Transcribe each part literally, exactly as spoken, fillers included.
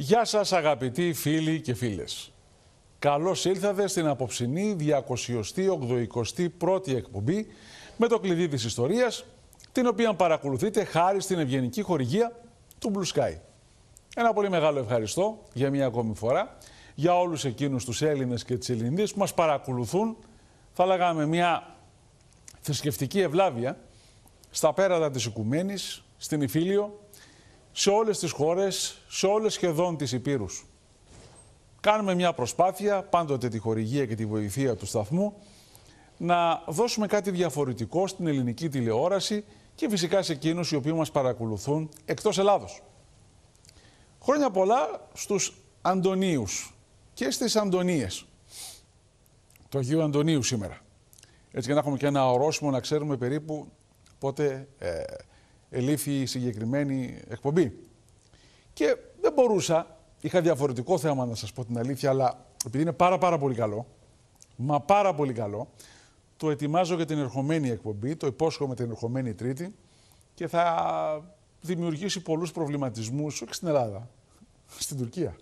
Γεια σας αγαπητοί φίλοι και φίλες. Καλώς ήλθατε στην απόψινή διακόσια ογδοηκοστή πρώτη εκπομπή με το κλειδί της ιστορίας, την οποία παρακολουθείτε χάρη στην ευγενική χορηγία του Blue Sky. Ένα πολύ μεγάλο ευχαριστώ για μία ακόμη φορά για όλους εκείνους τους Έλληνες και τις Ελληνίδες που μας παρακολουθούν, θα λέγαμε μια θρησκευτική ευλάβεια στα πέρατα της Οικουμένης, στην Ιφίλιο, σε όλες τις χώρες, σε όλες σχεδόν τις υπήρους. Κάνουμε μια προσπάθεια, πάντοτε τη χορηγία και τη βοηθεία του σταθμού, να δώσουμε κάτι διαφορετικό στην ελληνική τηλεόραση και φυσικά σε εκείνους οι οποίοι μας παρακολουθούν εκτός Ελλάδος. Χρόνια πολλά στους Αντωνίους και στις Αντωνίες. Το Αγίου Αντωνίου σήμερα. Έτσι και να έχουμε και ένα ορόσημο να ξέρουμε περίπου πότε ε, ελήφθη η συγκεκριμένη εκπομπή. Και δεν μπορούσα, είχα διαφορετικό θέμα να σας πω την αλήθεια, αλλά επειδή είναι πάρα πάρα πολύ καλό, μα πάρα πολύ καλό, το ετοιμάζω για την ερχομένη εκπομπή, το υπόσχομαι την ερχομένη Τρίτη και θα δημιουργήσει πολλούς προβληματισμούς, όχι στην Ελλάδα, στην Τουρκία.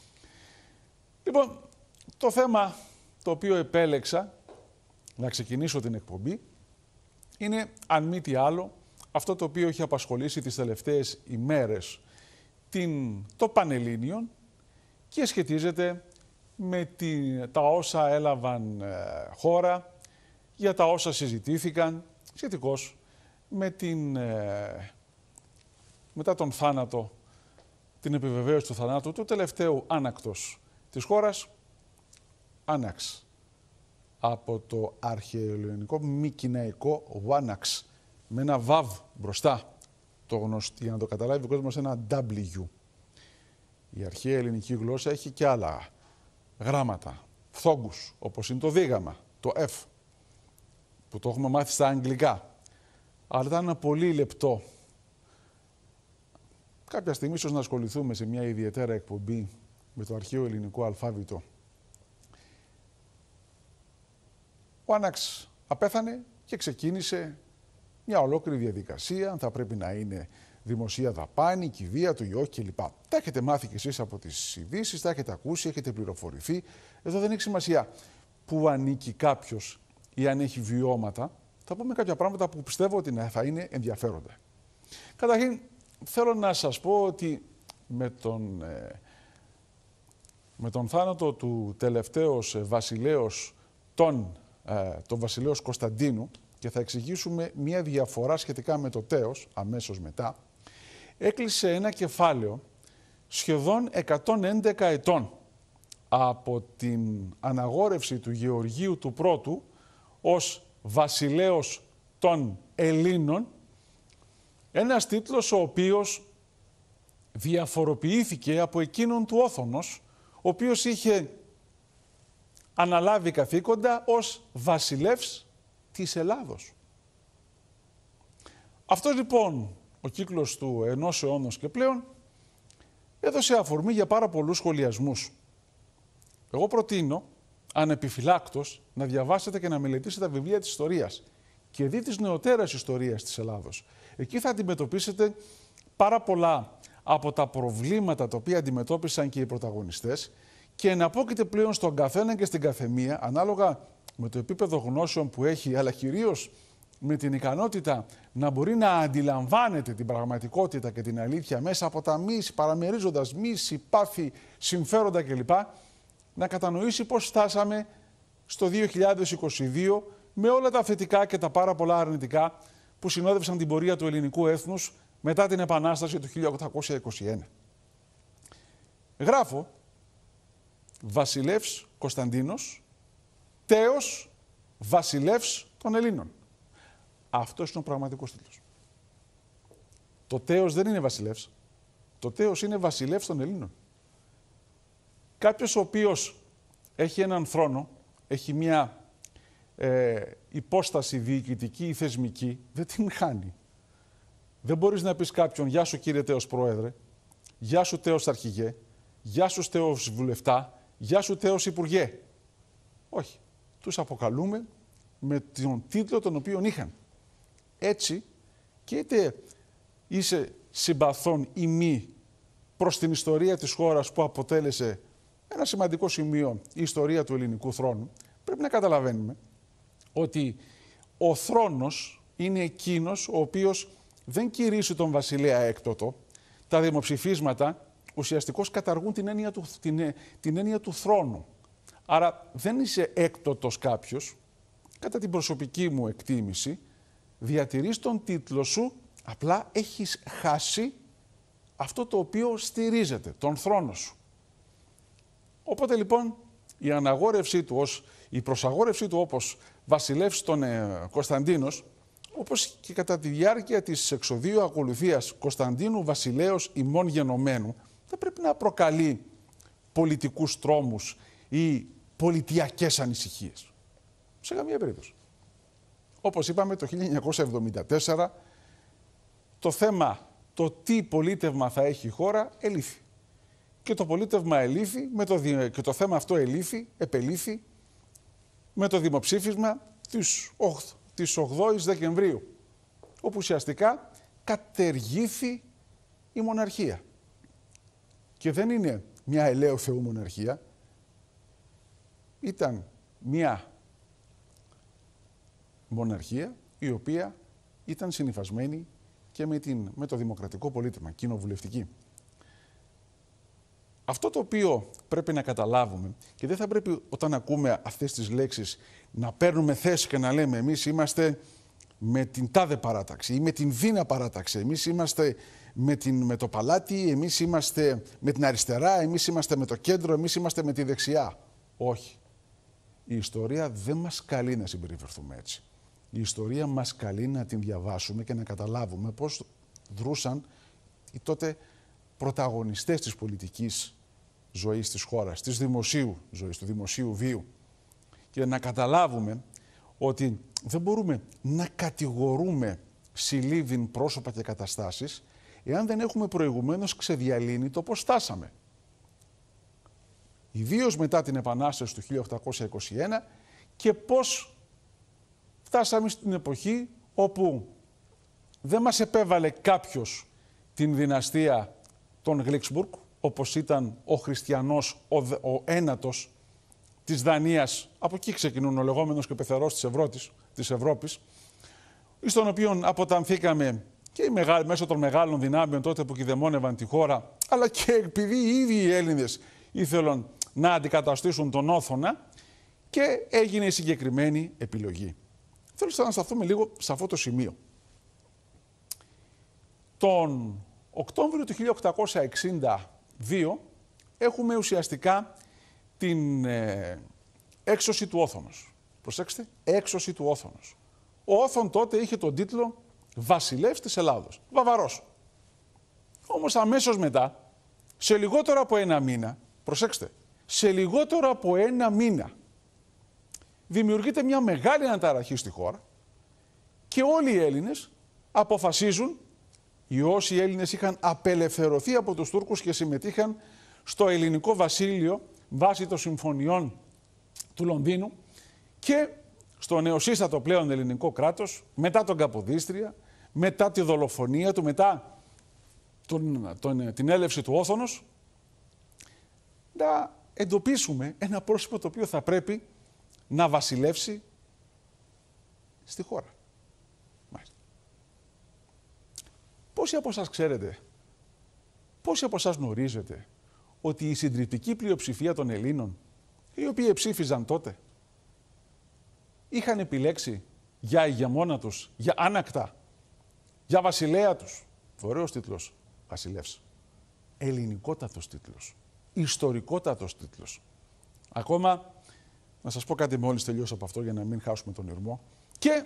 Λοιπόν, το θέμα το οποίο επέλεξα να ξεκινήσω την εκπομπή είναι, αν μη τι άλλο, αυτό το οποίο έχει απασχολήσει τις τελευταίες ημέρες την, το Πανελλήνιον και σχετίζεται με την, τα όσα έλαβαν ε, χώρα, για τα όσα συζητήθηκαν σχετικώς με την, ε, μετά τον θάνατο, την επιβεβαίωση του θανάτου του τελευταίου άνακτος της χώρας, Άναξ, από το αρχαιοελληνικό μικηναϊκό Βάναξ, με ένα βαβ μπροστά, το γνωστό, για να το καταλάβει ο κόσμος, ένα W. Η αρχαία ελληνική γλώσσα έχει και άλλα γράμματα, φθόγκους, όπως είναι το δίγαμμα, το F, που το έχουμε μάθει στα αγγλικά. Αλλά ήταν ένα πολύ λεπτό. Κάποια στιγμή ίσως να ασχοληθούμε σε μια ιδιαίτερα εκπομπή με το αρχαίο ελληνικό αλφάβητο. Ο Άναξ απέθανε και ξεκίνησε μια ολόκληρη διαδικασία, αν θα πρέπει να είναι δημοσία δαπάνη, κηδεία του ή όχι κλπ. Τα έχετε μάθει κι εσείς από τις ειδήσεις, τα έχετε ακούσει, έχετε πληροφορηθεί. Εδώ δεν έχει σημασία που ανήκει κάποιος ή αν έχει βιώματα. Θα πούμε κάποια πράγματα που πιστεύω ότι θα είναι ενδιαφέροντα. Καταρχήν, θέλω να σας πω ότι με τον, με τον θάνατο του τελευταίος βασιλέως των, τον βασιλέως Κωνσταντίνου, και θα εξηγήσουμε μία διαφορά σχετικά με το τέος, αμέσως μετά, έκλεισε ένα κεφάλαιο σχεδόν εκατόν έντεκα ετών από την αναγόρευση του Γεωργίου του Πρώτου ως βασιλέως των Ελλήνων, ένας τίτλος ο οποίος διαφοροποιήθηκε από εκείνον του Όθωνος, ο οποίος είχε αναλάβει καθήκοντα ως βασιλεύς της Ελλάδος. Αυτός λοιπόν ο κύκλος του ενός αιώνος και πλέον έδωσε αφορμή για πάρα πολλούς σχολιασμούς. Εγώ προτείνω ανεπιφυλάκτως να διαβάσετε και να μελετήσετε τα βιβλία της ιστορίας και δει της νεωτέρας ιστορίας της Ελλάδος. Εκεί θα αντιμετωπίσετε πάρα πολλά από τα προβλήματα τα οποία αντιμετώπισαν και οι πρωταγωνιστές και εναπόκειται πλέον στον καθένα και στην καθεμία, ανάλογα με το επίπεδο γνώσεων που έχει, αλλά κυρίως με την ικανότητα να μπορεί να αντιλαμβάνεται την πραγματικότητα και την αλήθεια μέσα από τα μίση, παραμερίζοντας μίση, πάθη, συμφέροντα κλπ. Να κατανοήσει πώς φτάσαμε στο δύο χιλιάδες είκοσι δύο με όλα τα θετικά και τα πάρα πολλά αρνητικά που συνόδευσαν την πορεία του ελληνικού έθνους μετά την Επανάσταση του χίλια οκτακόσια είκοσι ένα. Γράφω βασιλεύς Κωνσταντίνος, τέος βασιλεύς των Ελλήνων. Αυτός είναι ο πραγματικός τίτλος. Το τέος δεν είναι βασιλεύς. Το τέος είναι βασιλεύς των Ελλήνων. Κάποιος ο οποίος έχει έναν θρόνο, έχει μια ε, υπόσταση διοικητική ή θεσμική, δεν την χάνει. Δεν μπορείς να πεις κάποιον «Γεια σου κύριε τέος πρόεδρε», «Γεια σου τέος αρχηγέ», «Γεια σου τέος βουλευτά», «Γεια σου τέος υπουργέ». Όχι. Τους αποκαλούμε με τον τίτλο τον οποίο είχαν. Έτσι, και είτε είσαι συμπαθών ή μη προς την ιστορία της χώρας που αποτέλεσε ένα σημαντικό σημείο η ιστορία του ελληνικού θρόνου, πρέπει να καταλαβαίνουμε ότι ο θρόνος είναι εκείνος ο οποίος δεν κηρύσσει τον βασιλέα έκτοτο. Τα δημοψηφίσματα ουσιαστικώς καταργούν την έννοια του, την, την έννοια του θρόνου. Άρα δεν είσαι έκτοτος κάποιος, κατά την προσωπική μου εκτίμηση, διατηρείς τον τίτλο σου, απλά έχεις χάσει αυτό το οποίο στηρίζεται, τον θρόνο σου. Οπότε λοιπόν η αναγόρευσή του, ως, η προσαγόρευσή του όπως βασιλεύς των ε, Κωνσταντίνος, όπως και κατά τη διάρκεια της εξοδίου ακολουθίας Κωνσταντίνου βασιλέως ημών γενομένου, δεν πρέπει να προκαλεί πολιτικούς τρόμους ή πολιτιακές ανησυχίες. Σε καμία περίπτωση. Όπως είπαμε, το χίλια εννιακόσια εβδομήντα τέσσερα το θέμα, το τι πολίτευμα θα έχει η χώρα, ελήφθη. Και το πολίτευμα ελήφθη, με το, και το θέμα αυτό ελήφθη, επελήφθη με το δημοψήφισμα της, της ογδόης Δεκεμβρίου, όπου ουσιαστικά κατεργήθη η μοναρχία. Και δεν είναι μια ελαίου Θεού μοναρχία, ήταν μια μοναρχία η οποία ήταν συνυφασμένη και με, την, με το δημοκρατικό πολίτευμα, κοινοβουλευτική. Αυτό το οποίο πρέπει να καταλάβουμε, και δεν θα πρέπει όταν ακούμε αυτές τις λέξεις να παίρνουμε θέση και να λέμε εμείς είμαστε με την τάδε παράταξη ή με την δίνα παράταξη, εμείς είμαστε με, την, με το παλάτι, εμείς είμαστε με την αριστερά, εμείς είμαστε με το κέντρο, εμείς είμαστε με τη δεξιά. Όχι. Η ιστορία δεν μας καλεί να συμπεριφερθούμε έτσι. Η ιστορία μας καλεί να την διαβάσουμε και να καταλάβουμε πώς δρούσαν οι τότε πρωταγωνιστές της πολιτικής ζωής της χώρας, της δημοσίου ζωής, του δημοσίου βίου. Και να καταλάβουμε ότι δεν μπορούμε να κατηγορούμε συλλήβδιν πρόσωπα και καταστάσεις εάν δεν έχουμε προηγουμένως ξεδιαλύνει το πώς φτάσαμε. Ιδίως μετά την Επανάσταση του χίλια οκτακόσια είκοσι ένα και πώς φτάσαμε στην εποχή όπου δεν μας επέβαλε κάποιος την δυναστεία των Γλίξμπουργκ, όπως ήταν ο Χριστιανός, ο, ο ένατος της Δανίας, από εκεί ξεκινούν ο λεγόμενος και πεθερός της Ευρώπης, της Ευρώπης, στον οποίο αποτανθήκαμε και οι μεγάλοι, μέσω των μεγάλων δυνάμεων τότε που κηδεμόνευαν τη χώρα, αλλά και επειδή οι ίδιοι οι Έλληνες ήθελαν να αντικαταστήσουν τον Όθωνα και έγινε η συγκεκριμένη επιλογή. Θέλω να σταθούμε λίγο σε αυτό το σημείο. Τον Οκτώβριο του χίλια οκτακόσια εξήντα δύο έχουμε ουσιαστικά την ε, έξωση του Όθωνος. Προσέξτε, έξωση του Όθωνος. Ο Όθων τότε είχε τον τίτλο βασιλεύς της Ελλάδος, Βαβαρός. Όμως αμέσως μετά, σε λιγότερο από ένα μήνα, προσέξτε, σε λιγότερο από ένα μήνα δημιουργείται μια μεγάλη αναταραχή στη χώρα και όλοι οι Έλληνες αποφασίζουν, οι όσοι Έλληνες είχαν απελευθερωθεί από τους Τούρκους και συμμετείχαν στο ελληνικό βασίλειο βάσει των συμφωνιών του Λονδίνου και στο νεοσύστατο πλέον ελληνικό κράτος, μετά τον Καποδίστρια, μετά τη δολοφονία του, μετά τον, τον, την έλευση του Όθωνος, να εντοπίσουμε ένα πρόσωπο το οποίο θα πρέπει να βασιλεύσει στη χώρα. Μάλιστα. Πόσοι από εσάς ξέρετε, πόσοι από εσάς γνωρίζετε ότι η συντριπτική πλειοψηφία των Ελλήνων, οι οποίοι ψήφιζαν τότε, είχαν επιλέξει για ηγεμόνα τους, για άνακτα, για βασιλέα τους. Ωραίος τίτλος, βασιλεύς. Ελληνικότατος τίτλος. Ιστορικότατος τίτλος. Ακόμα, να σας πω κάτι μόλις τελειώσω από αυτό για να μην χάσουμε τον ηρμό. Και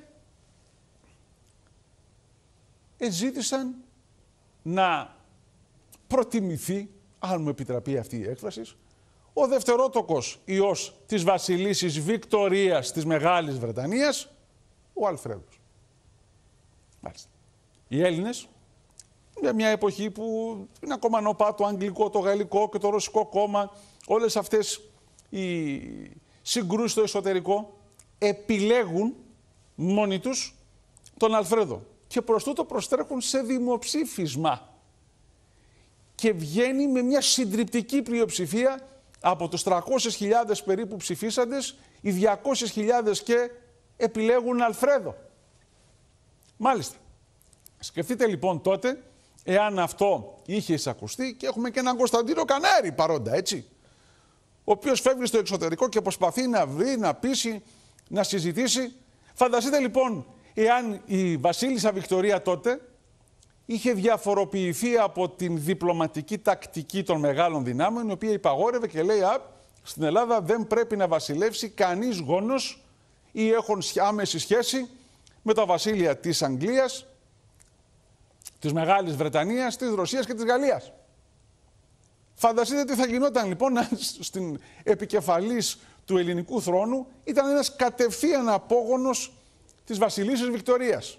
ζήτησαν να προτιμηθεί, αν μου επιτραπεί αυτή η έκφραση, ο δευτερότοκος ιός της βασιλίσης Βικτωρίας της Μεγάλης Βρετανίας, ο Αλφρέδος. Μάλιστα. Οι Έλληνες, για μια εποχή που είναι ακόμα νοπά το αγγλικό, το γαλλικό και το ρωσικό κόμμα, όλες αυτές οι συγκρούσεις στο εσωτερικό, επιλέγουν μόνοι τους τον Αλφρέδο. Και προς τούτο προστρέχουν σε δημοψήφισμα. και βγαίνει με μια συντριπτική πλειοψηφία από τους τριακόσιες χιλιάδες περίπου ψηφίσαντες, οι διακόσιες χιλιάδες και επιλέγουν Αλφρέδο. Μάλιστα. Σκεφτείτε λοιπόν τότε, εάν αυτό είχε εισακουστεί, και έχουμε και έναν Κωνσταντίνο Κανέρη παρόντα, έτσι, ο οποίος φεύγει στο εξωτερικό και προσπαθεί να βρει, να πείσει, να συζητήσει. Φανταστείτε λοιπόν, εάν η βασίλισσα Βικτωρία τότε είχε διαφοροποιηθεί από την διπλωματική τακτική των μεγάλων δυνάμεων, η οποία υπαγόρευε και λέει «Α, στην Ελλάδα δεν πρέπει να βασιλεύσει κανείς γόνος ή έχουν άμεση σχέση με τα βασίλεια της Αγγλίας, της Μεγάλης Βρετανίας, της Ρωσίας και της Γαλλίας». Φανταστείτε τι θα γινόταν λοιπόν αν στην επικεφαλής του ελληνικού θρόνου ήταν ένας κατευθείαν απόγονος της βασιλισσας Βικτωρίας.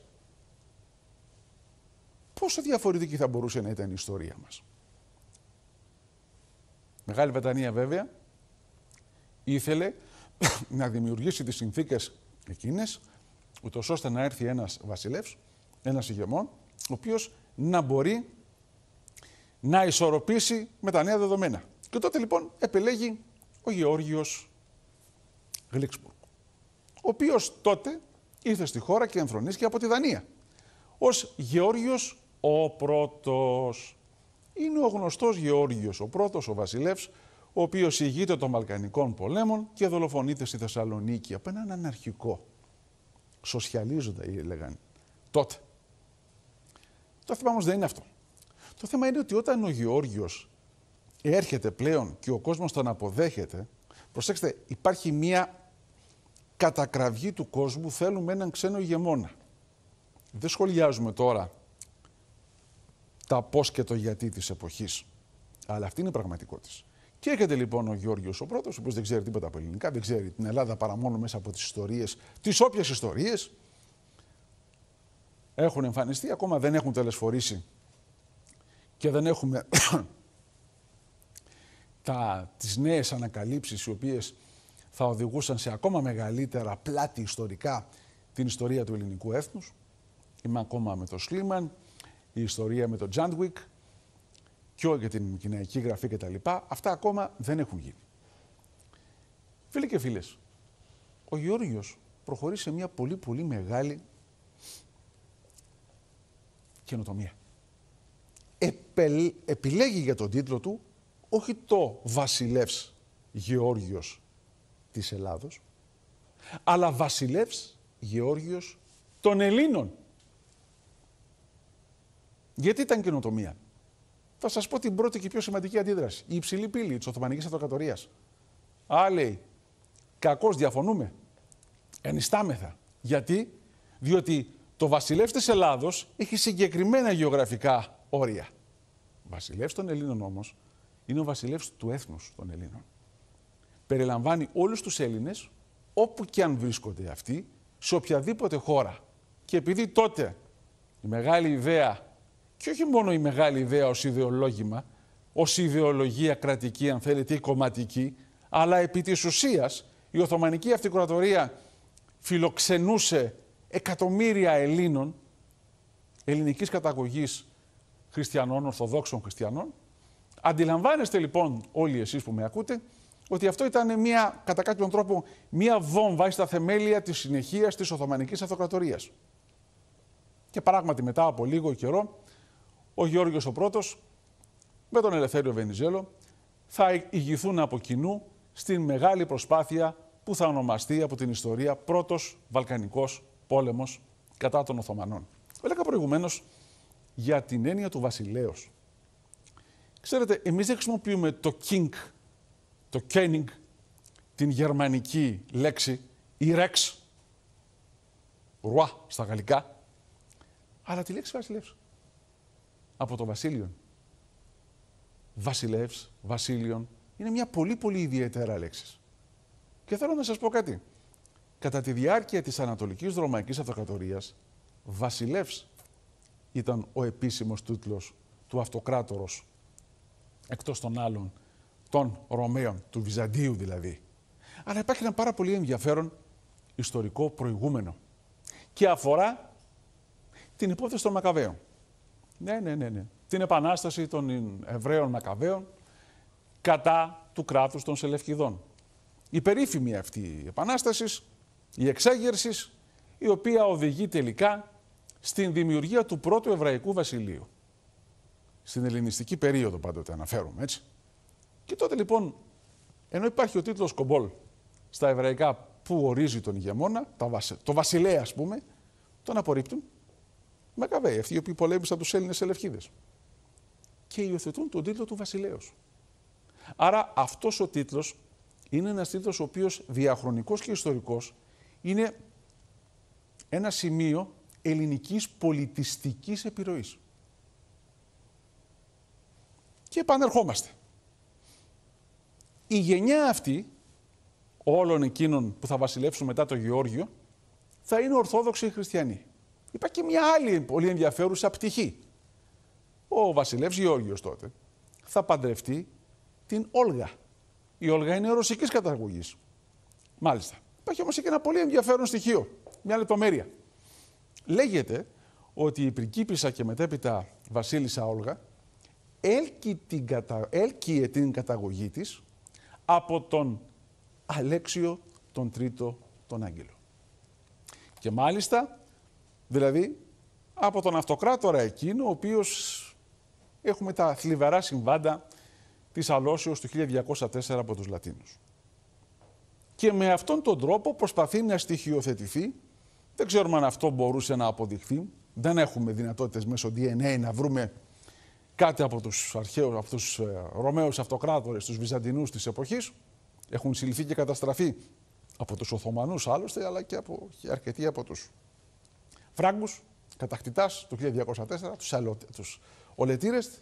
Πόσο διαφορετική θα μπορούσε να ήταν η ιστορία μας. Μεγάλη Βρετανία βέβαια ήθελε να δημιουργήσει τις συνθήκες εκείνες, ούτως ώστε να έρθει ένας βασιλεύς, ένας ηγεμόν, ο οποίος να μπορεί να ισορροπήσει με τα νέα δεδομένα. Και τότε λοιπόν επελέγει ο Γεώργιος Γλίξμπουργκ, ο οποίος τότε ήρθε στη χώρα και ενθρονίστηκε από τη Δανία ως Γεώργιος ο πρώτος. Είναι ο γνωστός Γεώργιος ο πρώτος, ο βασιλεύς, ο οποίος ηγείται των Βαλκανικών πολέμων και δολοφονείται στη Θεσσαλονίκη από έναν αναρχικό. Σοσιαλίζοντα έλεγαν τότε. Το θέμα όμως δεν είναι αυτό. Το θέμα είναι ότι όταν ο Γεώργιος έρχεται πλέον και ο κόσμος τον αποδέχεται, προσέξτε, υπάρχει μία κατακραυγή του κόσμου, θέλουμε έναν ξένο ηγεμόνα. Δεν σχολιάζουμε τώρα τα πώς και το γιατί της εποχής, αλλά αυτή είναι η πραγματικότητα. Και έρχεται λοιπόν ο Γεώργιος ο πρώτος, ο οποίος δεν ξέρει τίποτα από ελληνικά, δεν ξέρει την Ελλάδα παρά μόνο μέσα από τις ιστορίες, τις όποιες ιστορίες έχουν εμφανιστεί, ακόμα δεν έχουν τελεσφορήσει και δεν έχουμε τα, τις νέες ανακαλύψεις οι οποίες θα οδηγούσαν σε ακόμα μεγαλύτερα πλάτη ιστορικά την ιστορία του ελληνικού έθνους. Είμαι ακόμα με το Σλίμαν, η ιστορία με τον Τζάντουικ και για την κοιναϊκή γραφή κτλ. Αυτά ακόμα δεν έχουν γίνει. Φίλοι και φίλες, ο Γεώργιος προχωρεί σε μια πολύ πολύ μεγάλη καινοτομία. Επελ, επιλέγει για τον τίτλο του όχι το βασιλεύς Γεώργιος της Ελλάδος, αλλά βασιλεύς Γεώργιος των Ελλήνων. Γιατί ήταν καινοτομία? Θα σας πω την πρώτη και πιο σημαντική αντίδραση. Η υψηλή πύλη της Οθωμανικής Αυτοκρατορίας. Α, λέει, κακώς διαφωνούμε. Ενιστάμεθα. Γιατί? Διότι το βασιλεύς της Ελλάδος έχει συγκεκριμένα γεωγραφικά όρια. Βασιλεύς των Ελλήνων όμως είναι ο βασιλεύς του έθνους των Ελλήνων. Περιλαμβάνει όλους τους Έλληνες, όπου και αν βρίσκονται αυτοί, σε οποιαδήποτε χώρα. Και επειδή τότε η μεγάλη ιδέα, και όχι μόνο η μεγάλη ιδέα ως ιδεολόγημα, ως ιδεολογία κρατική, αν θέλετε, ή κομματική, αλλά επί της ουσίας η Οθωμανική Αυτοκρατορία φιλοξενούσε εκατομμύρια Ελλήνων, ελληνικής καταγωγής χριστιανών, ορθοδόξων χριστιανών. Αντιλαμβάνεστε λοιπόν όλοι εσείς που με ακούτε, ότι αυτό ήταν μια, κατά κάποιον τρόπο μια βόμβα στα θεμέλια της συνεχείας της Οθωμανικής Αυτοκρατορίας. Και πράγματι μετά από λίγο καιρό, ο Γεώργιος ο πρώτος με τον Ελευθέριο Βενιζέλο θα ηγηθούν από κοινού στην μεγάλη προσπάθεια που θα ονομαστεί από την ιστορία πρώτος Βαλκανικός πόλεμος κατά των Οθωμανών. Έλεγα προηγουμένως για την έννοια του βασιλέως. Ξέρετε, εμείς δεν χρησιμοποιούμε το king, το König, την γερμανική λέξη, η rex, roi στα γαλλικά, αλλά τη λέξη βασιλεύς. Από το βασίλειον. Βασιλεύς, βασίλειον, είναι μια πολύ πολύ ιδιαίτερα λέξη. Και θέλω να σας πω κάτι. Κατά τη διάρκεια της Ανατολικής Ρωμαϊκής Αυτοκρατορίας, βασιλεύς ήταν ο επίσημος τίτλος του αυτοκράτορος, εκτός των άλλων, των Ρωμαίων, του Βυζαντίου δηλαδή. Αλλά υπάρχει ένα πάρα πολύ ενδιαφέρον ιστορικό προηγούμενο και αφορά την υπόθεση των Μακαβαίων. Ναι, ναι, ναι, ναι. την επανάσταση των Εβραίων Μακαβαίων κατά του κράτους των Σελευκηδών. Η περίφημη αυτή η επανάσταση, η εξέγερση, η οποία οδηγεί τελικά στην δημιουργία του πρώτου Εβραϊκού Βασιλείου. Στην ελληνιστική περίοδο πάντοτε αναφέρουμε, έτσι. Και τότε λοιπόν, ενώ υπάρχει ο τίτλος Κομπόλ στα εβραϊκά που ορίζει τον ηγεμόνα, το βασιλέα ας πούμε, τον απορρίπτουν Μακαβαίοι, αυτοί οι οποίοι πολέμησαν τους Έλληνες Σελευκίδες. Και υιοθετούν τον τίτλο του βασιλέως. Άρα αυτός ο τίτλος είναι ένας τίτλος ο οποίος διαχρονικός και ιστορικός είναι ένα σημείο ελληνικής πολιτιστικής επιρροής. Και επανερχόμαστε. Η γενιά αυτή όλων εκείνων που θα βασιλεύσουν μετά το Γεώργιο θα είναι Ορθόδοξοι Χριστιανοί. Υπάρχει και μια άλλη πολύ ενδιαφέρουσα πτυχή. Ο βασιλεύς Γεώργιος τότε θα παντρευτεί την Όλγα. Η Όλγα είναι ρωσικής καταγωγής. Μάλιστα. Υπάρχει όμως και ένα πολύ ενδιαφέρον στοιχείο, μια λεπτομέρεια. Λέγεται ότι η πριγκίπισσα και μετέπειτα βασίλισσα Όλγα έλκυε την, κατα... έλκυε την καταγωγή της από τον Αλέξιο τον Τρίτο τον Άγγελο. Και μάλιστα, δηλαδή, από τον αυτοκράτορα εκείνο, ο οποίος έχουμε τα θλιβερά συμβάντα της αλώσεως του χίλια διακόσια τέσσερα από τους Λατίνους. Και με αυτόν τον τρόπο προσπαθεί να στοιχειοθετηθεί, δεν ξέρουμε αν αυτό μπορούσε να αποδειχθεί, δεν έχουμε δυνατότητες μέσω ντι εν έι να βρούμε κάτι από τους αρχαίους, από τους ε, Ρωμαίους αυτοκράτορες, τους Βυζαντινούς της εποχής. Έχουν συλληφθεί και καταστραφεί από τους Οθωμανούς άλλωστε, αλλά και, από, και αρκετοί από τους Φράγκους, κατακτητάς του χίλια διακόσια τέσσερα, τους, αλο, τους Ολετήρες.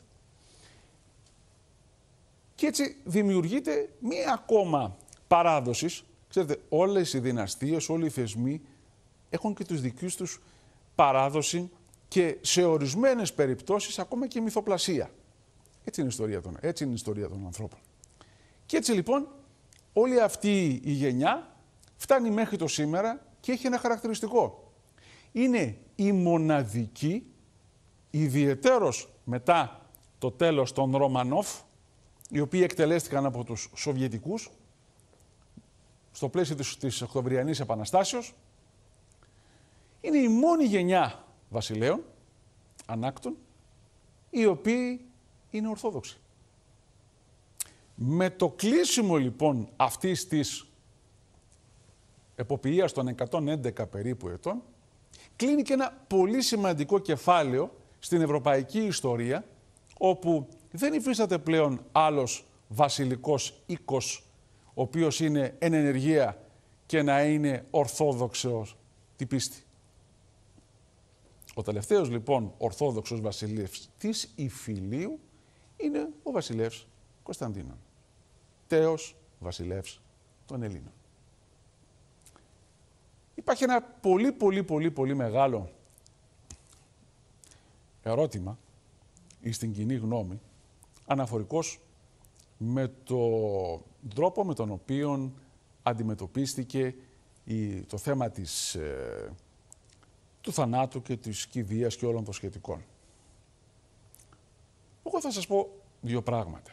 Και έτσι δημιουργείται μία ακόμα παράδοση. Ξέρετε, όλες οι δυναστείες, όλοι οι θεσμοί έχουν και τους δικούς τους παράδοση και σε ορισμένες περιπτώσεις ακόμα και μυθοπλασία. Έτσι είναι η ιστορία των, έτσι είναι η ιστορία των ανθρώπων. Και έτσι λοιπόν όλη αυτή η γενιά φτάνει μέχρι το σήμερα και έχει ένα χαρακτηριστικό. Είναι η μοναδική, ιδιαιτέρως μετά το τέλος των Ρωμανόφ, οι οποίοι εκτελέστηκαν από τους Σοβιετικούς στο πλαίσιο της, της Οκτωβριανής Επαναστάσεως. Είναι η μόνη γενιά βασιλέων, ανάκτων, οι οποίοι είναι Ορθόδοξοι. Με το κλείσιμο λοιπόν αυτής της εποποιίας των εκατόν έντεκα περίπου ετών, κλείνει και ένα πολύ σημαντικό κεφάλαιο στην ευρωπαϊκή ιστορία, όπου δεν υφίσταται πλέον άλλος βασιλικός οίκος, ο οποίος είναι εν ενεργεία και να είναι ορθόδοξος την πίστη. Ο τελευταίος λοιπόν ορθόδοξος βασιλεύς της Ιφιλίου είναι ο βασιλεύς Κωνσταντίνων, τέος βασιλεύς των Ελλήνων. Υπάρχει ένα πολύ πολύ πολύ πολύ μεγάλο ερώτημα στην κοινή γνώμη αναφορικός με τον τρόπο με τον οποίο αντιμετωπίστηκε η, το θέμα της, ε, του θανάτου και της κηδείας και όλων των σχετικών. Εγώ θα σας πω δύο πράγματα.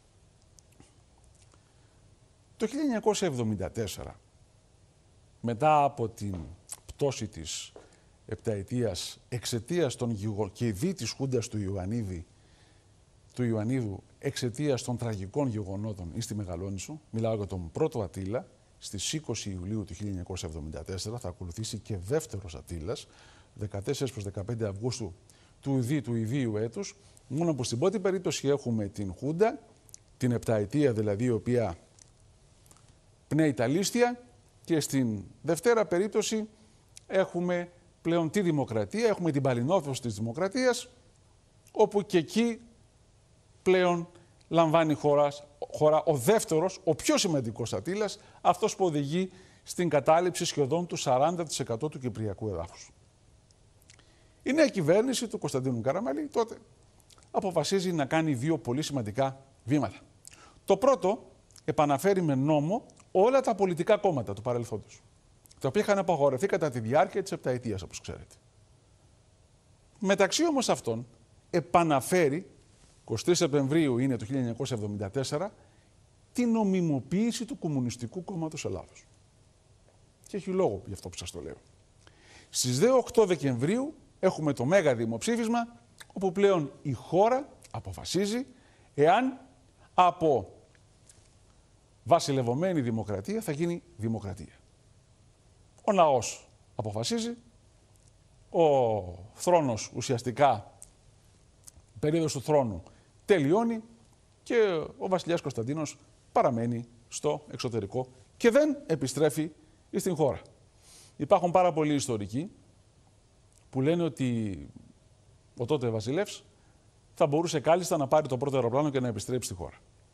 Το χίλια εννιακόσια εβδομήντα τέσσερα, μετά από την πτώση της επταετίας εξαιτίας των και της Χούντας του Ιωαννίδη, του Ιωαννίδου εξαιτίας των τραγικών γεγονότων στη Μεγαλόνισσο, μιλάω για τον πρώτο Αττήλα, στις είκοσι Ιουλίου του χίλια εννιακόσια εβδομήντα τέσσερα, θα ακολουθήσει και δεύτερος Αττήλας, δεκατέσσερις προς δεκαπέντε Αυγούστου του, ιδί, του ιδίου έτους, μόνο που στην πρώτη περίπτωση έχουμε την Χούντα, την επταετία δηλαδή, η οποία πνέει τα λίστια, και στην δευτέρα περίπτωση έχουμε πλέον τη δημοκρατία, έχουμε την παλινόθωση της δημοκρατίας, όπου και εκεί πλέον λαμβάνει χώρα, χώρα ο δεύτερος, ο πιο σημαντικός Αττήλας, αυτός που οδηγεί στην κατάληψη σχεδόν του σαράντα τοις εκατό του κυπριακού εδάφους. Η νέα κυβέρνηση του Κωνσταντίνου Καραμαλή τότε αποφασίζει να κάνει δύο πολύ σημαντικά βήματα. Το πρώτο, επαναφέρει με νόμο όλα τα πολιτικά κόμματα του παρελθόντος, τα οποία είχαν απαγορευτεί κατά τη διάρκεια της επταετίας, όπως ξέρετε. Μεταξύ όμως αυτών επαναφέρει, εικοστή τρίτη Σεπτεμβρίου είναι το χίλια εννιακόσια εβδομήντα τέσσερα, την νομιμοποίηση του Κομμουνιστικού Κόμματος Ελλάδος. Και έχει λόγο γι' αυτό που σας το λέω. Στις οκτώ Δεκεμβρίου έχουμε το μέγα δημοψήφισμα, όπου πλέον η χώρα αποφασίζει εάν από βασιλευωμένη δημοκρατία θα γίνει δημοκρατία. Ο λαός αποφασίζει, ο θρόνος ουσιαστικά, η περίοδος του θρόνου τελειώνει και ο βασιλιάς Κωνσταντίνος παραμένει στο εξωτερικό και δεν επιστρέφει στην χώρα. Υπάρχουν πάρα πολλοί ιστορικοί που λένε ότι ο τότε βασιλεύς θα μπορούσε κάλλιστα να πάρει το πρώτο αεροπλάνο και να επιστρέψει στη χώρα.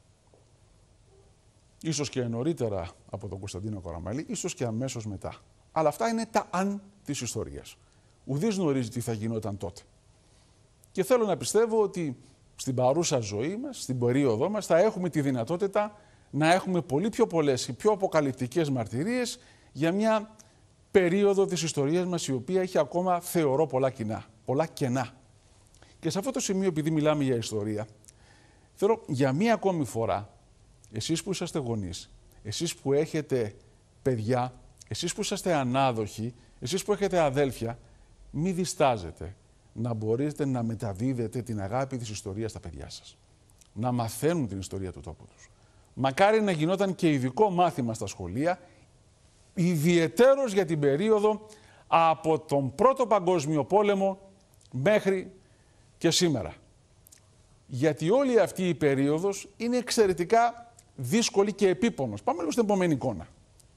Ίσως και νωρίτερα από τον Κωνσταντίνο Καραμαλή, ίσως και αμέσως μετά. Αλλά αυτά είναι τα αν της ιστορίας. Ουδής γνωρίζει τι θα γινόταν τότε. Και θέλω να πιστεύω ότι στην παρούσα ζωή μας, στην περίοδό μας, θα έχουμε τη δυνατότητα να έχουμε πολύ πιο πολλές και πιο αποκαλυπτικές μαρτυρίες για μια περίοδο της ιστορίας μας η οποία έχει ακόμα, θεωρώ, πολλά κοινά, πολλά κενά. Και σε αυτό το σημείο, επειδή μιλάμε για ιστορία, θέλω για μία ακόμη φορά, εσείς που είσαστε γονείς, εσείς που έχετε παιδιά, εσείς που είσαστε ανάδοχοι, εσείς που έχετε αδέλφια, μη διστάζετε να μπορείτε να μεταδίδετε την αγάπη της ιστορίας στα παιδιά σας. Να μαθαίνουν την ιστορία του τόπου τους. Μακάρι να γινόταν και ειδικό μάθημα στα σχολεία, ιδιαιτέρως για την περίοδο από τον Πρώτο Παγκόσμιο Πόλεμο μέχρι και σήμερα. Γιατί όλη αυτή η περίοδος είναι εξαιρετικά δύσκολη και επίπονος. Πάμε λίγο στην επόμενη εικόνα.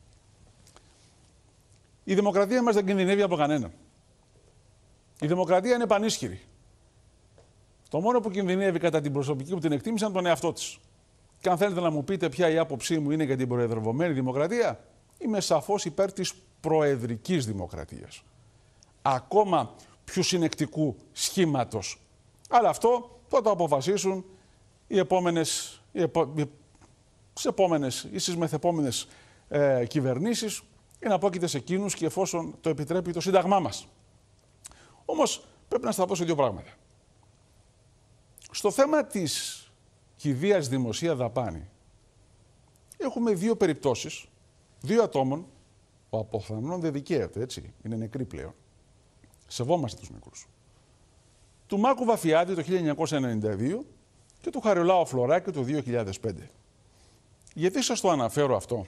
Η δημοκρατία μας δεν κινδυνεύει από κανέναν. Η δημοκρατία είναι πανίσχυρη. Το μόνο που κινδυνεύει κατά την προσωπική μου την εκτίμηση είναι τον εαυτό της. Και αν θέλετε να μου πείτε ποια η άποψή μου είναι για την προεδρευωμένη δημοκρατία, είμαι σαφώς υπέρ της προεδρικής δημοκρατίας. Ακόμα πιο συνεκτικού σχήματος. Αλλά αυτό θα το αποφασίσουν οι επόμενες, οι επο, οι, επόμενες ή στις μεθεπόμενες ε, κυβερνήσεις ή να πρόκειται σε εκείνους και εφόσον το επιτρέπει το Σύνταγμά μας. Όμως πρέπει να σταθώ σε δύο πράγματα. Στο θέμα της κηδείας δημοσία δαπάνη έχουμε δύο περιπτώσεις, δύο ατόμων, ο αποθανόν δεν δικαίεται, έτσι, είναι νεκροί πλέον. Σεβόμαστε τους νεκρούς. Του Μάκου Βαφιάδη το χίλια εννιακόσια ενενήντα δύο και του Χαριλάου Φλωράκη το δύο χιλιάδες πέντε. Γιατί σας το αναφέρω αυτό?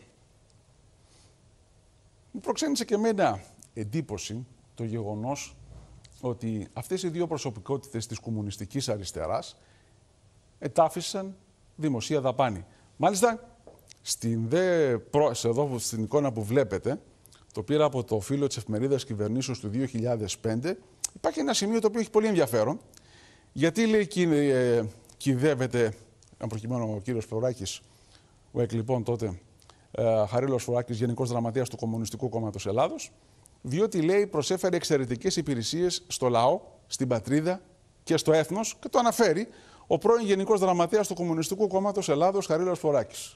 Μου προξένησε και εμένα εντύπωση το γεγονός ότι αυτές οι δύο προσωπικότητες της κομμουνιστικής αριστεράς ετάφησαν δημοσία δαπάνη. Μάλιστα, στην, δε, εδώ στην εικόνα που βλέπετε, το πήρα από το φύλλο της Εφημερίδας Κυβερνήσεως του δύο χιλιάδες πέντε, υπάρχει ένα σημείο το οποίο έχει πολύ ενδιαφέρον, γιατί λέει ε, κυδεύεται, αν προκειμένου ο κύριος Φλωράκης, ο εκλειπών τότε, ε, Χαρίλαος Φλωράκης, Γενικός Γραμματέας του Κομμουνιστικού Κόμματος Ελλάδος, διότι, λέει, προσέφερε εξαιρετικές υπηρεσίες στο λαό, στην πατρίδα και στο έθνος και το αναφέρει ο πρώην Γενικός Γραμματέας του Κομμουνιστικού Κόμματος Ελλάδος, Χαρίλαος Φλωράκης.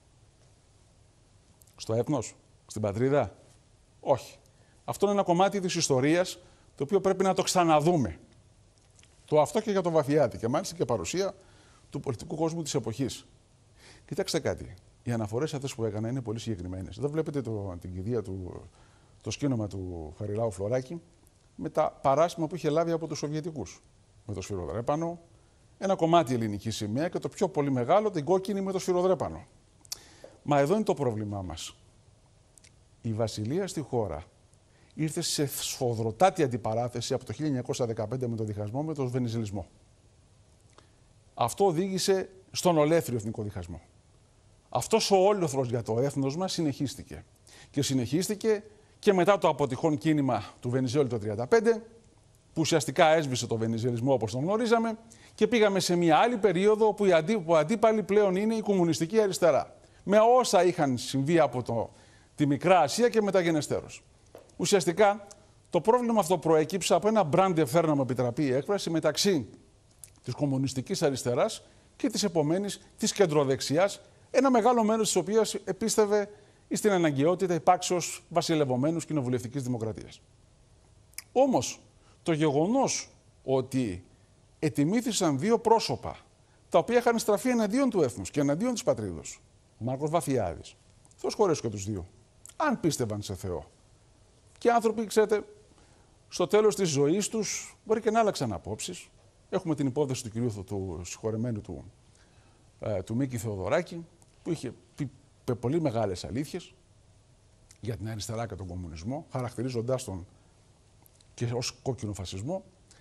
Στο έθνος, στην πατρίδα, όχι. Αυτό είναι ένα κομμάτι της ιστορίας το οποίο πρέπει να το ξαναδούμε. Το αυτό και για τον Βαφιάδη και μάλιστα και παρουσία του πολιτικού κόσμου της εποχής. Κοιτάξτε κάτι, οι αναφορές αυτές που έκανα είναι πολύ συγκεκριμένες. Εδώ βλέπετε το, την κηδεία του, το σκήνομα του Χαριλάου Φλωράκη με τα παράσημα που είχε λάβει από τους Σοβιετικούς. Με το σφυροδρέπανο, ένα κομμάτι ελληνική σημαία και το πιο πολύ μεγάλο, την κόκκινη με το σφυροδρέπανο. Μα εδώ είναι το πρόβλημά μας. Η βασιλεία στη χώρα ήρθε σε σφοδροτάτη αντιπαράθεση από το χίλια εννιακόσια δεκαπέντε με τον διχασμό με τον βενιζελισμό. Αυτό οδήγησε στον ολέθριο εθνικό διχασμό. Αυτός ο όλοθρος για το έθνος μας συνεχίστηκε. Και συνεχίστηκε και μετά το αποτυχόν κίνημα του Βενιζέλου το χίλια εννιακόσια τριάντα πέντε, που ουσιαστικά έσβησε το βενιζελισμό όπως τον γνωρίζαμε, και πήγαμε σε μια άλλη περίοδο όπου οι αντί, αντίπαλοι πλέον είναι η κομμουνιστική αριστερά. Με όσα είχαν συμβεί από το, τη Μικρά Ασία και μεταγενεστέρως. Ουσιαστικά το πρόβλημα αυτό προέκυψε από ένα μπράντε φέρνα, μου επιτραπεί η έκφραση, μεταξύ της κομμουνιστικής αριστεράς και της επομένης της κεντροδεξιάς, ένα μεγάλο μέρος της οποίας επίστευε στην αναγκαιότητα υπάρξεως βασιλευωμένους κοινοβουλευτικής δημοκρατίας. Όμως, το γεγονός ότι ετιμήθησαν δύο πρόσωπα, τα οποία είχαν στραφεί εναντίον του έθνους και εναντίον της πατρίδος. Ο Μάρκος Βαφιάδης. Θεός χωρέσει και τους δύο. Αν πίστευαν σε Θεό. Και άνθρωποι, ξέρετε, στο τέλος της ζωής τους μπορεί και να άλλαξαν απόψεις. Έχουμε την υπόθεση του κυρίου του συγχωρεμένου του, ε, του Μίκη Θεοδωράκη, που είχε πει πολύ μεγάλες αλήθειες για την αριστερά και τον κομμουνισμό, χαρακτηρίζοντάς τον και ως κόκκινο φασισμό.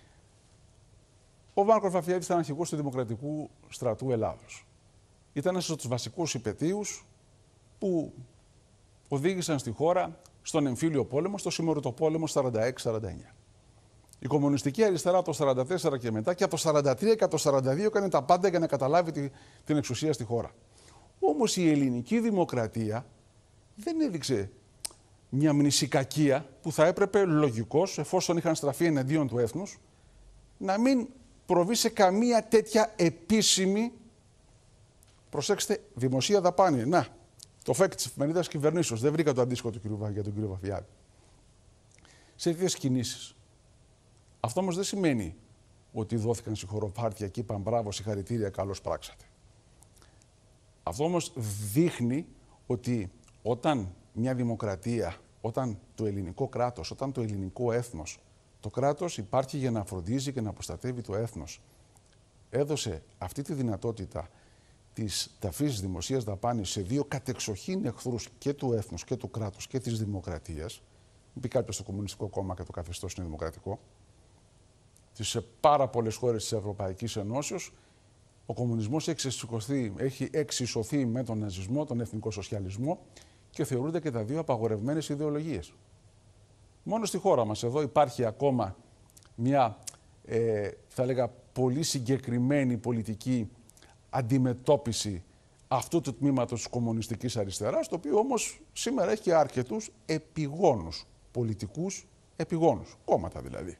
Ο Μάρκος Βαφιάδης ήταν αρχηγός του Δημοκρατικού Στρατού Ελλάδος. Ήταν ένας από τους βασικούς υπετίους που οδήγησαν στη χώρα στον εμφύλιο πόλεμο, στο Συμμορητό πόλεμο σαράντα έξι σαράντα εννιά. Η κομμουνιστική αριστερά από το σαράντα τέσσερα και μετά και από το σαράντα τρία και από το σαράντα δύο έκανε τα πάντα για να καταλάβει τη, την εξουσία στη χώρα. Όμως η ελληνική δημοκρατία δεν έδειξε μια μνησικακία που θα έπρεπε λογικώς, εφόσον είχαν στραφεί εναντίον του έθνους, να μην προβεί σε καμία τέτοια επίσημη, προσέξτε, δημοσία δαπάνη. Να, το φέκ της εφημερίδας Κυβερνήσεως. Δεν βρήκα το αντίστοιχο του κύριου, για τον κύριο Βαφιάδη. Σε τέτοιες κινήσεις. Αυτό όμως δεν σημαίνει ότι δόθηκαν συγχωροπάρτια και είπαν μπράβο, συγχαρητήρια, καλώς πράξατε. Αυτό όμως δείχνει ότι όταν μια δημοκρατία, όταν το ελληνικό κράτος, όταν το ελληνικό έθνος, το κράτος υπάρχει για να φροντίζει και να προστατεύει το έθνος, έδωσε αυτή τη δυνατότητα της ταφής δημοσίας δαπάνης σε δύο κατεξοχήν εχθρούς και του έθνους και του κράτους και της δημοκρατίας, μην πει κάποιος το Κομμουνιστικό Κόμμα και το καθεστώς είναι δημοκρατικό, σε πάρα πολλές χώρες της Ευρωπαϊκής Ενώσεως, ο κομμουνισμός έχει εξισωθεί, έχει εξισωθεί με τον ναζισμό, τον εθνικό σοσιαλισμό και θεωρούνται και τα δύο απαγορευμένες ιδεολογίες. Μόνο στη χώρα μας εδώ υπάρχει ακόμα μια, ε, θα έλεγα, πολύ συγκεκριμένη πολιτική αντιμετώπιση αυτού του τμήματος της κομμουνιστικής αριστεράς, το οποίο όμως σήμερα έχει και αρκετούς επιγόνους, πολιτικούς επιγόνους, κόμματα δηλαδή.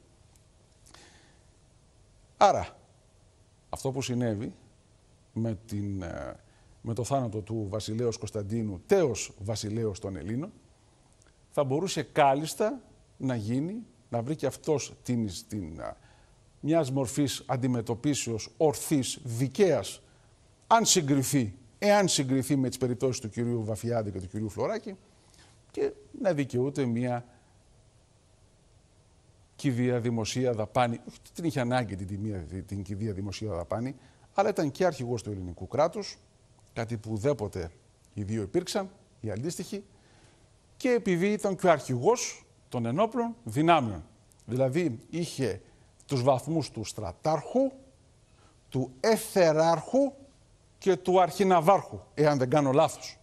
Άρα, αυτό που συνέβη με, την, με το θάνατο του βασιλέως Κωνσταντίνου, τέος βασιλέως των Ελλήνων, θα μπορούσε κάλλιστα να γίνει, να βρει και αυτός την, την, μιας μορφής αντιμετωπίσεως ορθής, δικαίας, αν συγκριθεί, εάν συγκριθεί με τις περιπτώσεις του κυρίου Βαφιάδη και του κυρίου Φλωράκη, και να δικαιούται μια κηδεία δημοσία δαπάνη. Όχι την είχε ανάγκη την, την, την κηδεία δημοσία δαπάνη, αλλά ήταν και αρχηγός του ελληνικού κράτους, κάτι που ουδέποτε οι δύο υπήρξαν, οι αντίστοιχοι, και επειδή ήταν και ο αρχηγός των ενόπλων δυνάμεων. Δηλαδή είχε τους βαθμούς του στρατάρχου, του εθεράρχου και του αρχιναβάρχου, εάν δεν κάνω λάθος.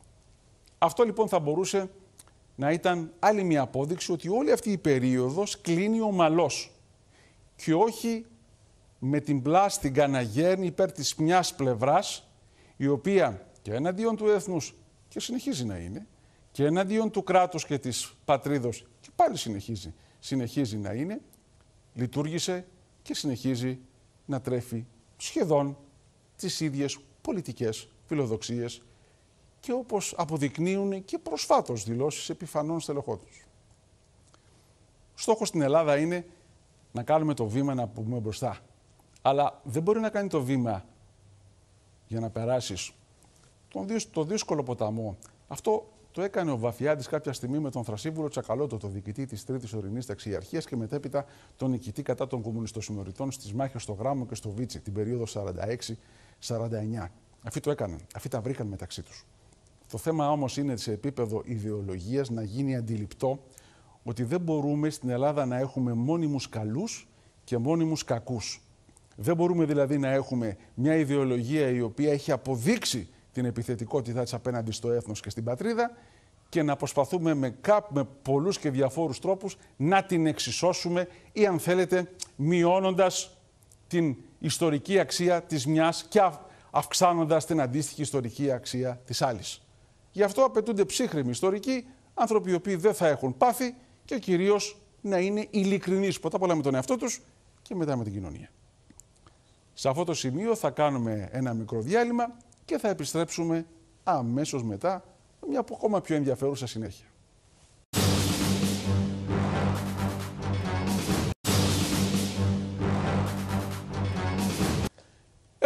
Αυτό λοιπόν θα μπορούσε να ήταν άλλη μια απόδειξη ότι όλη αυτή η περίοδος κλείνει ομαλώς και όχι με την πλάστη καναγέρνη υπέρ της μιας πλευράς, η οποία και εναντίον του έθνους, και συνεχίζει να είναι, και εναντίον του κράτους και της πατρίδος, και πάλι συνεχίζει, συνεχίζει να είναι, λειτουργήσε και συνεχίζει να τρέφει σχεδόν τις ίδιες πολιτικές φιλοδοξίες και όπως αποδεικνύουν και προσφάτως δηλώσεις επιφανών στελεχών τους. Στόχος στην Ελλάδα είναι να κάνουμε το βήμα να πούμε μπροστά. Αλλά δεν μπορεί να κάνει το βήμα για να περάσεις τον, το δύσκολο ποταμό. Αυτό το έκανε ο Βαφιάδης κάποια στιγμή με τον Θρασίβουλο Τσακαλώτο, το διοικητή της Τρίτης Ορεινής Ταξιαρχίας, και μετέπειτα τον νικητή κατά των κομμουνιστοσημειωριτών στις μάχες στο Γράμμο και στο Βίτσι την περίοδο σαράντα έξι σαράντα εννιά. Αυτοί το έκαναν, αυτοί τα βρήκαν μεταξύ τους. Το θέμα όμως είναι σε επίπεδο ιδεολογίας να γίνει αντιληπτό ότι δεν μπορούμε στην Ελλάδα να έχουμε μόνιμους καλούς και μόνιμους κακούς. Δεν μπορούμε δηλαδή να έχουμε μια ιδεολογία η οποία έχει αποδείξει την επιθετικότητά της απέναντι στο έθνος και στην πατρίδα και να προσπαθούμε με, κάπ, με πολλούς και διαφόρους τρόπους να την εξισώσουμε ή, αν θέλετε, μειώνοντας την ιστορική αξία της μιας και αυξάνοντας την αντίστοιχη ιστορική αξία της άλλης. Γι' αυτό απαιτούνται ψύχρεμοι ιστορικοί, άνθρωποι οι οποίοι δεν θα έχουν πάθει και κυρίως να είναι ειλικρινείς πρώτα απ' όλα με τον εαυτό τους και μετά με την κοινωνία. Σε αυτό το σημείο θα κάνουμε ένα μικρό διάλειμμα και θα επιστρέψουμε αμέσως μετά με μια ακόμα πιο ενδιαφέρουσα συνέχεια.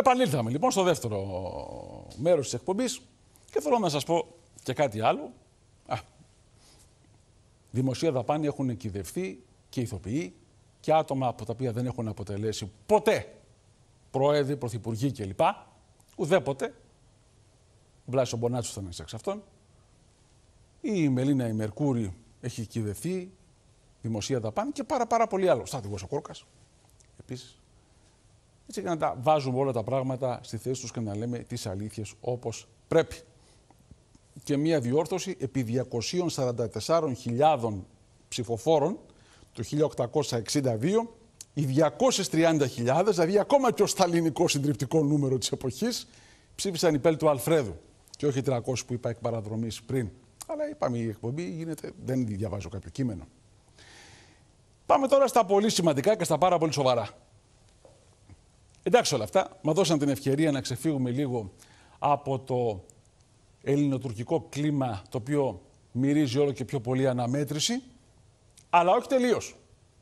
Επανήλθαμε λοιπόν στο δεύτερο μέρος της εκπομπής και θέλω να σας πω και κάτι άλλο. Α, δημοσία δαπάνη έχουν εκκηδευτεί και ηθοποιοί και άτομα από τα οποία δεν έχουν αποτελέσει ποτέ πρόεδροι, πρωθυπουργοί κλπ. Ουδέποτε. Ο Βλάσης ο Μπονάτσος ήταν εξ αυτών. Η Μελίνα η Μερκούρη έχει εκκηδευτεί, δημοσία δαπάνη και πάρα πάρα πολύ άλλο. Στρατηγός ο Κόρκας επίσης. Έτσι και να τα βάζουμε όλα τα πράγματα στη θέση τους και να λέμε τις αλήθειες όπως πρέπει. Και μία διόρθωση, επί διακόσιες σαράντα τέσσερις χιλιάδες ψηφοφόρων το χίλια οκτακόσια εξήντα δύο, οι διακόσιες τριάντα χιλιάδες, δηλαδή ακόμα πιο σταλινικό συντριπτικό νούμερο της εποχής, ψήφισαν υπέρ του Αλφρέδου και όχι τριακόσιοι που είπα εκ παραδρομής πριν. Αλλά είπαμε η εκπομπή γίνεται, δεν διαβάζω κάποιο κείμενο. Πάμε τώρα στα πολύ σημαντικά και στα πάρα πολύ σοβαρά. Εντάξει όλα αυτά, μας δώσαν την ευκαιρία να ξεφύγουμε λίγο από το ελληνοτουρκικό κλίμα το οποίο μυρίζει όλο και πιο πολύ αναμέτρηση, αλλά όχι τελείως.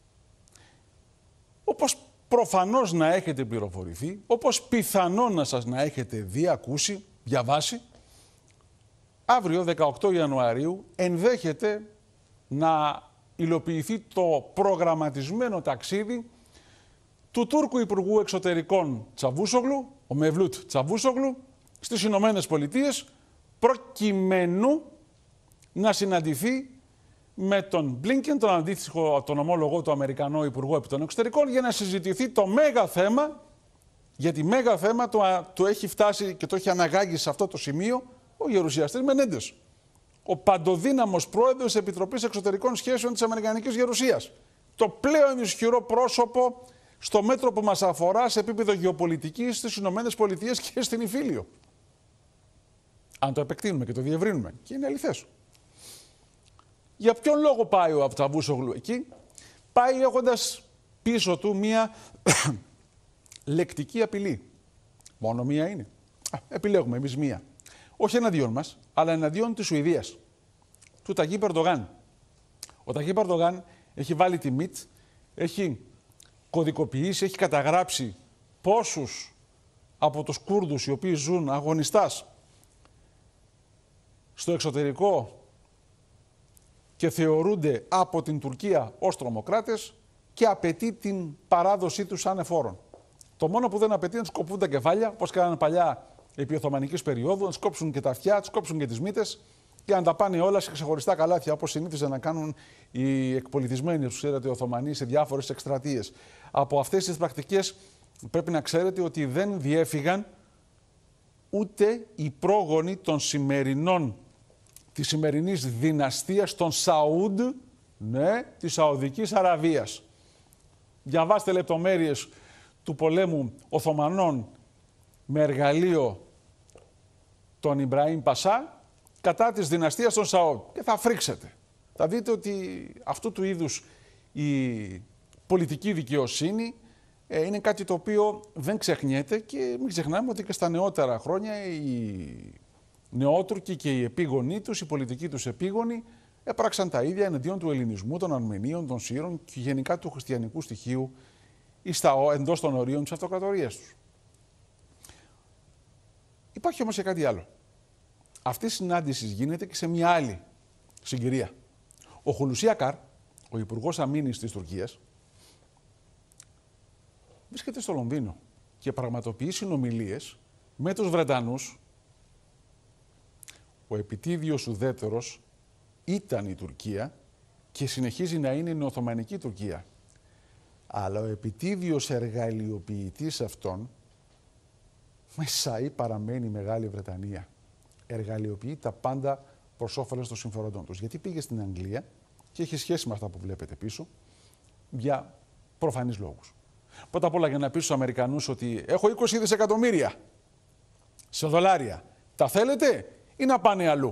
Όπως προφανώς να έχετε πληροφορηθεί, όπως πιθανόν να σας να έχετε δει, ακούσει, διαβάσει, αύριο δεκαοκτώ Ιανουαρίου ενδέχεται να υλοποιηθεί το προγραμματισμένο ταξίδι του Τούρκου Υπουργού Εξωτερικών Τσαβούσογλου, ο Μευλούτ Τσαβούσογλου, στις Ηνωμένες Πολιτείες, προκειμένου να συναντηθεί με τον Μπλίνκεν, τον αντίστοιχο, τον ομόλογο του Αμερικανό Υπουργό επί των Εξωτερικών, για να συζητηθεί το μέγα θέμα, γιατί μέγα θέμα το, το έχει φτάσει και το έχει αναγάγει σε αυτό το σημείο ο γερουσιαστής Μενέντες, ο παντοδύναμος πρόεδρος της Επιτροπής Εξωτερικών Σχέσεων της Αμερικανικής Γερουσίας. Το πλέον ισχυρό πρόσωπο στο μέτρο που μας αφορά σε επίπεδο γεωπολιτικής στις Ηνωμένες Πολιτείες και στην Ιφίλιο. Αν το επεκτείνουμε και το διευρύνουμε. Και είναι αληθές. Για ποιον λόγο πάει ο Τσαβούσογλου εκεί? Πάει έχοντας πίσω του μία λεκτική απειλή. Μόνο μία είναι. Α, επιλέγουμε εμείς μία. Όχι εναντίον μας, αλλά εναντίον της Σουηδίας. Του Ταγίπ Ερντογάν. Ο Ταγίπ Ερντογάν έχει βάλει τη ΜΙΤ, έχει κωδικοποιήσει, έχει καταγράψει πόσους από τους Κούρδους οι οποίοι ζουν αγωνιστάς στο εξωτερικό και θεωρούνται από την Τουρκία ως τρομοκράτες και απαιτεί την παράδοσή τους σαν εφόρων. Το μόνο που δεν απαιτεί είναι να τους κοπούν τα κεφάλια, όπως κάνανε παλιά επί Οθωμανικής περίοδου, να τους κόψουν και τα αυτιά, να τους κόψουν και τις μύτες και να τα πάνε όλα σε ξεχωριστά καλάθια, όπως συνήθιζαν να κάνουν οι εκπολιτισμένοι, τους ξέρετε, οι Οθωμανοί σε διάφορες εκστρατείες. Από αυτές τις πρακτικές πρέπει να ξέρετε ότι δεν διέφυγαν ούτε οι πρόγονοι των σημερινών, της σημερινής δυναστείας των Σαούντ, ναι, της Σαουδικής Αραβίας. Διαβάστε λεπτομέρειες του πολέμου Οθωμανών με εργαλείο τον Ιμπραήμ Πασά κατά της δυναστείας των Σαούντ. Και θα φρίξετε. Θα δείτε ότι αυτού του είδους η πολιτική δικαιοσύνη ε, είναι κάτι το οποίο δεν ξεχνιέται και μην ξεχνάμε ότι και στα νεότερα χρόνια οι νεότουρκοι και οι επίγονοί τους, οι πολιτικοί τους επίγονοι, έπραξαν τα ίδια εναντίον του ελληνισμού, των Αρμενίων, των Σύρων και γενικά του χριστιανικού στοιχείου εντός των ορίων της αυτοκρατορίας τους. Υπάρχει όμως και κάτι άλλο. Αυτή η συνάντηση γίνεται και σε μια άλλη συγκυρία. Ο Χουλουσί Ακάρ, ο Υπουργός Αμήνης της Τουρκίας, βρίσκεται στο Λονδίνο και πραγματοποιεί συνομιλίες με τους Βρετανούς. Ο επιτίδιος ουδέτερος ήταν η Τουρκία και συνεχίζει να είναι η Οθωμανική Τουρκία. Αλλά ο επιτίδιος εργαλειοποιητής αυτών μεσαΐ παραμένει η Μεγάλη Βρετανία. Εργαλειοποιεί τα πάντα προς όφελος των συμφερόντων τους. Γιατί πήγε στην Αγγλία και έχει σχέση με αυτά που βλέπετε πίσω για προφανείς λόγους. Πρώτα απ' όλα για να πει στους Αμερικανούς ότι έχω είκοσι δισεκατομμύρια σε δολάρια. Τα θέλετε ή να πάνε αλλού?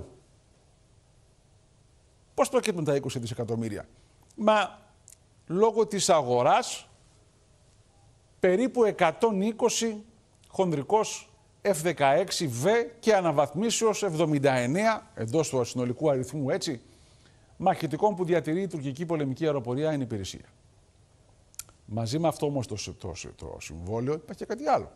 Πώς προκύπτουν τα είκοσι δισεκατομμύρια? Μα λόγω της αγοράς περίπου εκατόν είκοσι χονδρικός εφ δεκαέξι βι και αναβαθμίσεως εβδομήντα εννέα εντός του συνολικού αριθμού, έτσι, μαχητικών που διατηρεί η τουρκική πολεμική αεροπορία εν υπηρεσία. Μαζί με αυτό όμως το, το, το συμβόλαιο υπάρχει και κάτι άλλο.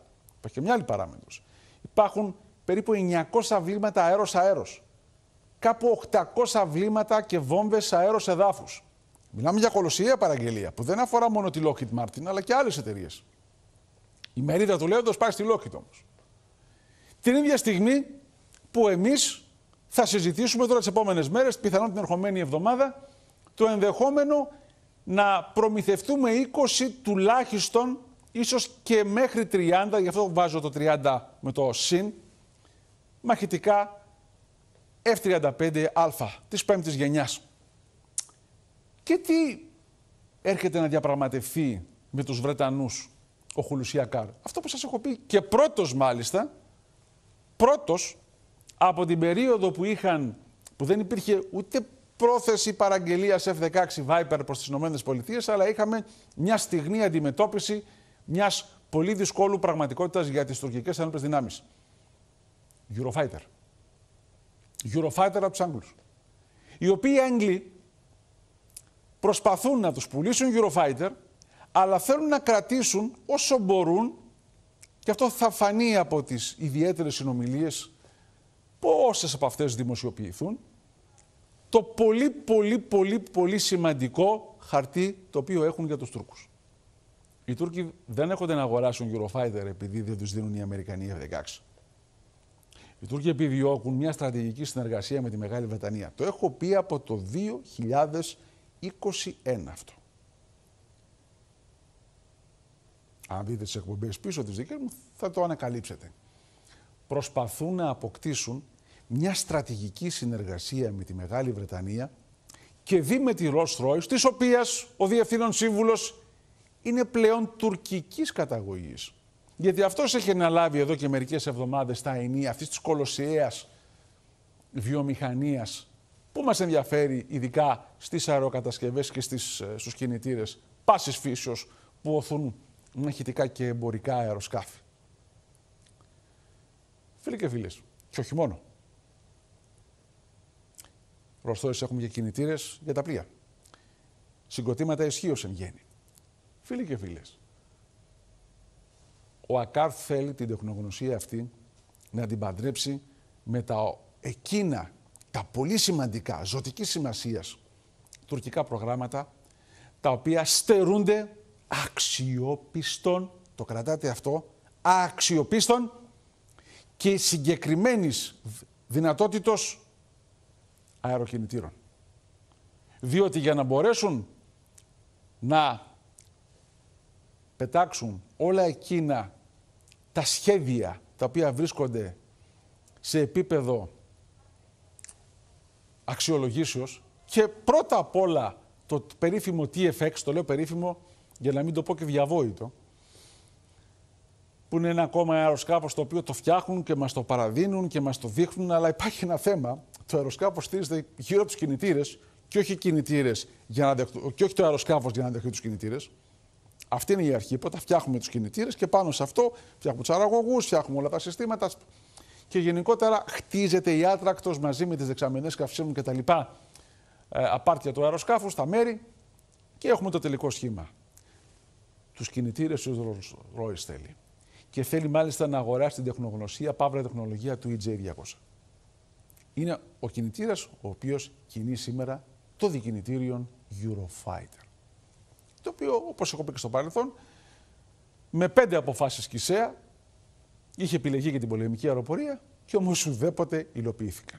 Υπάρχει και μια άλλη παράμετρος. Υπάρχουν περίπου εννιακόσια βλήματα αέρος-αέρος. Κάπου οκτακόσια βλήματα και βόμβες αέρος-εδάφους. Μιλάμε για κολοσιαία παραγγελία που δεν αφορά μόνο τη Lockheed Martin αλλά και άλλες εταιρείες. Η μερίδα του λέοντος πάει στη Lockheed όμως. Την ίδια στιγμή που εμείς θα συζητήσουμε τώρα τις επόμενες μέρες, πιθανόν την ερχομένη εβδομάδα, το ενδεχόμενο να προμηθευτούμε είκοσι τουλάχιστον, ίσως και μέχρι τριάντα, γι' αυτό βάζω το τριάντα με το συν, μαχητικά εφ τριάντα πέντε α της πέμπτης γενιάς. Και τι έρχεται να διαπραγματευτεί με τους Βρετανούς ο Χουλουσιακάρ? Αυτό που σας έχω πει και πρώτος μάλιστα, πρώτος από την περίοδο που είχαν, που δεν υπήρχε ούτε πρόθεση παραγγελίας εφ δεκαέξι Viper προς τις ΗΠΑ, αλλά είχαμε μια στιγνή αντιμετώπιση μιας πολύ δυσκόλου πραγματικότητας για τις τουρκικές ενόπλες δυνάμεις. Eurofighter. Eurofighter από τους Άγγλους. Οι οποίοι οι Άγγλοι προσπαθούν να τους πουλήσουν Eurofighter, αλλά θέλουν να κρατήσουν όσο μπορούν, και αυτό θα φανεί από τις ιδιαίτερες συνομιλίες, πόσες από αυτές δημοσιοποιηθούν, το πολύ πολύ πολύ πολύ σημαντικό χαρτί το οποίο έχουν για τους Τούρκους. Οι Τούρκοι δεν έχονται να αγοράσουν Eurofighter επειδή δεν τους δίνουν οι Αμερικανοί εφ δεκαέξι. Οι Τούρκοι επιδιώκουν μια στρατηγική συνεργασία με τη Μεγάλη Βρετανία. Το έχω πει από το δύο χιλιάδες είκοσι ένα αυτό. Αν δείτε τις εκπομπές πίσω τις δικές μου, θα το ανακαλύψετε. Προσπαθούν να αποκτήσουν μια στρατηγική συνεργασία με τη Μεγάλη Βρετανία και δει με τη Rolls-Royce, της οποίας ο διευθύνων σύμβουλος είναι πλέον τουρκικής καταγωγής. Γιατί αυτός έχει αναλάβει εδώ και μερικές εβδομάδες τα ενία αυτής της κολοσιαίας βιομηχανίας που μας ενδιαφέρει ειδικά στις αεροκατασκευές και στις, στους κινητήρες πάσης φύσεως που οθούν μαχητικά και εμπορικά αεροσκάφη. Φίλοι και φίλες, και όχι μόνο. Rolls-Royce έχουμε και κινητήρες για τα πλοία. Συγκροτήματα ισχύως εν γέννη. Φίλοι και φίλες, ο Ακάρ θέλει την τεχνογνωσία αυτή να την παντρέψει με τα εκείνα, τα πολύ σημαντικά, ζωτικής σημασίας τουρκικά προγράμματα, τα οποία στερούνται αξιόπιστων, το κρατάτε αυτό, αξιόπιστων και συγκεκριμένης δυνατότητος αεροκινητήρων. Διότι για να μπορέσουν να πετάξουν όλα εκείνα τα σχέδια τα οποία βρίσκονται σε επίπεδο αξιολογήσεως και πρώτα απ' όλα το περίφημο τι εφ εξ, το λέω περίφημο για να μην το πω και διαβόητο, που είναι ένα ακόμα αεροσκάφος το οποίο το φτιάχνουν και μας το παραδίνουν και μας το δείχνουν, αλλά υπάρχει ένα θέμα. Το αεροσκάφος στηρίζεται γύρω από τους κινητήρες και όχι, κινητήρες για να δεχτώ, και όχι το αεροσκάφος για να δεχτεί τους κινητήρες. Αυτή είναι η αρχή. Πρώτα φτιάχνουμε τους κινητήρες και πάνω σε αυτό φτιάχνουμε τους αεραγωγούς, φτιάχνουμε όλα τα συστήματα και γενικότερα χτίζεται η άτρακτος μαζί με τις δεξαμενές καυσίμων και τα λοιπά ε, απάρτια του αεροσκάφους, τα μέρη και έχουμε το τελικό σχήμα. Τους κινητήρες του Rolls-Royce θέλει. Και θέλει μάλιστα να αγοράσει την τεχνογνωσία, παύλα τεχνολογία του ι τζέι διακόσια. Είναι ο κινητήρας ο οποίος κινεί σήμερα το δικινητήριον Eurofighter. Το οποίο, όπως έχω πει και στο παρελθόν, με πέντε αποφάσεις Κισέα είχε επιλεγεί για την πολεμική αεροπορία και όμως ουδέποτε υλοποιήθηκαν.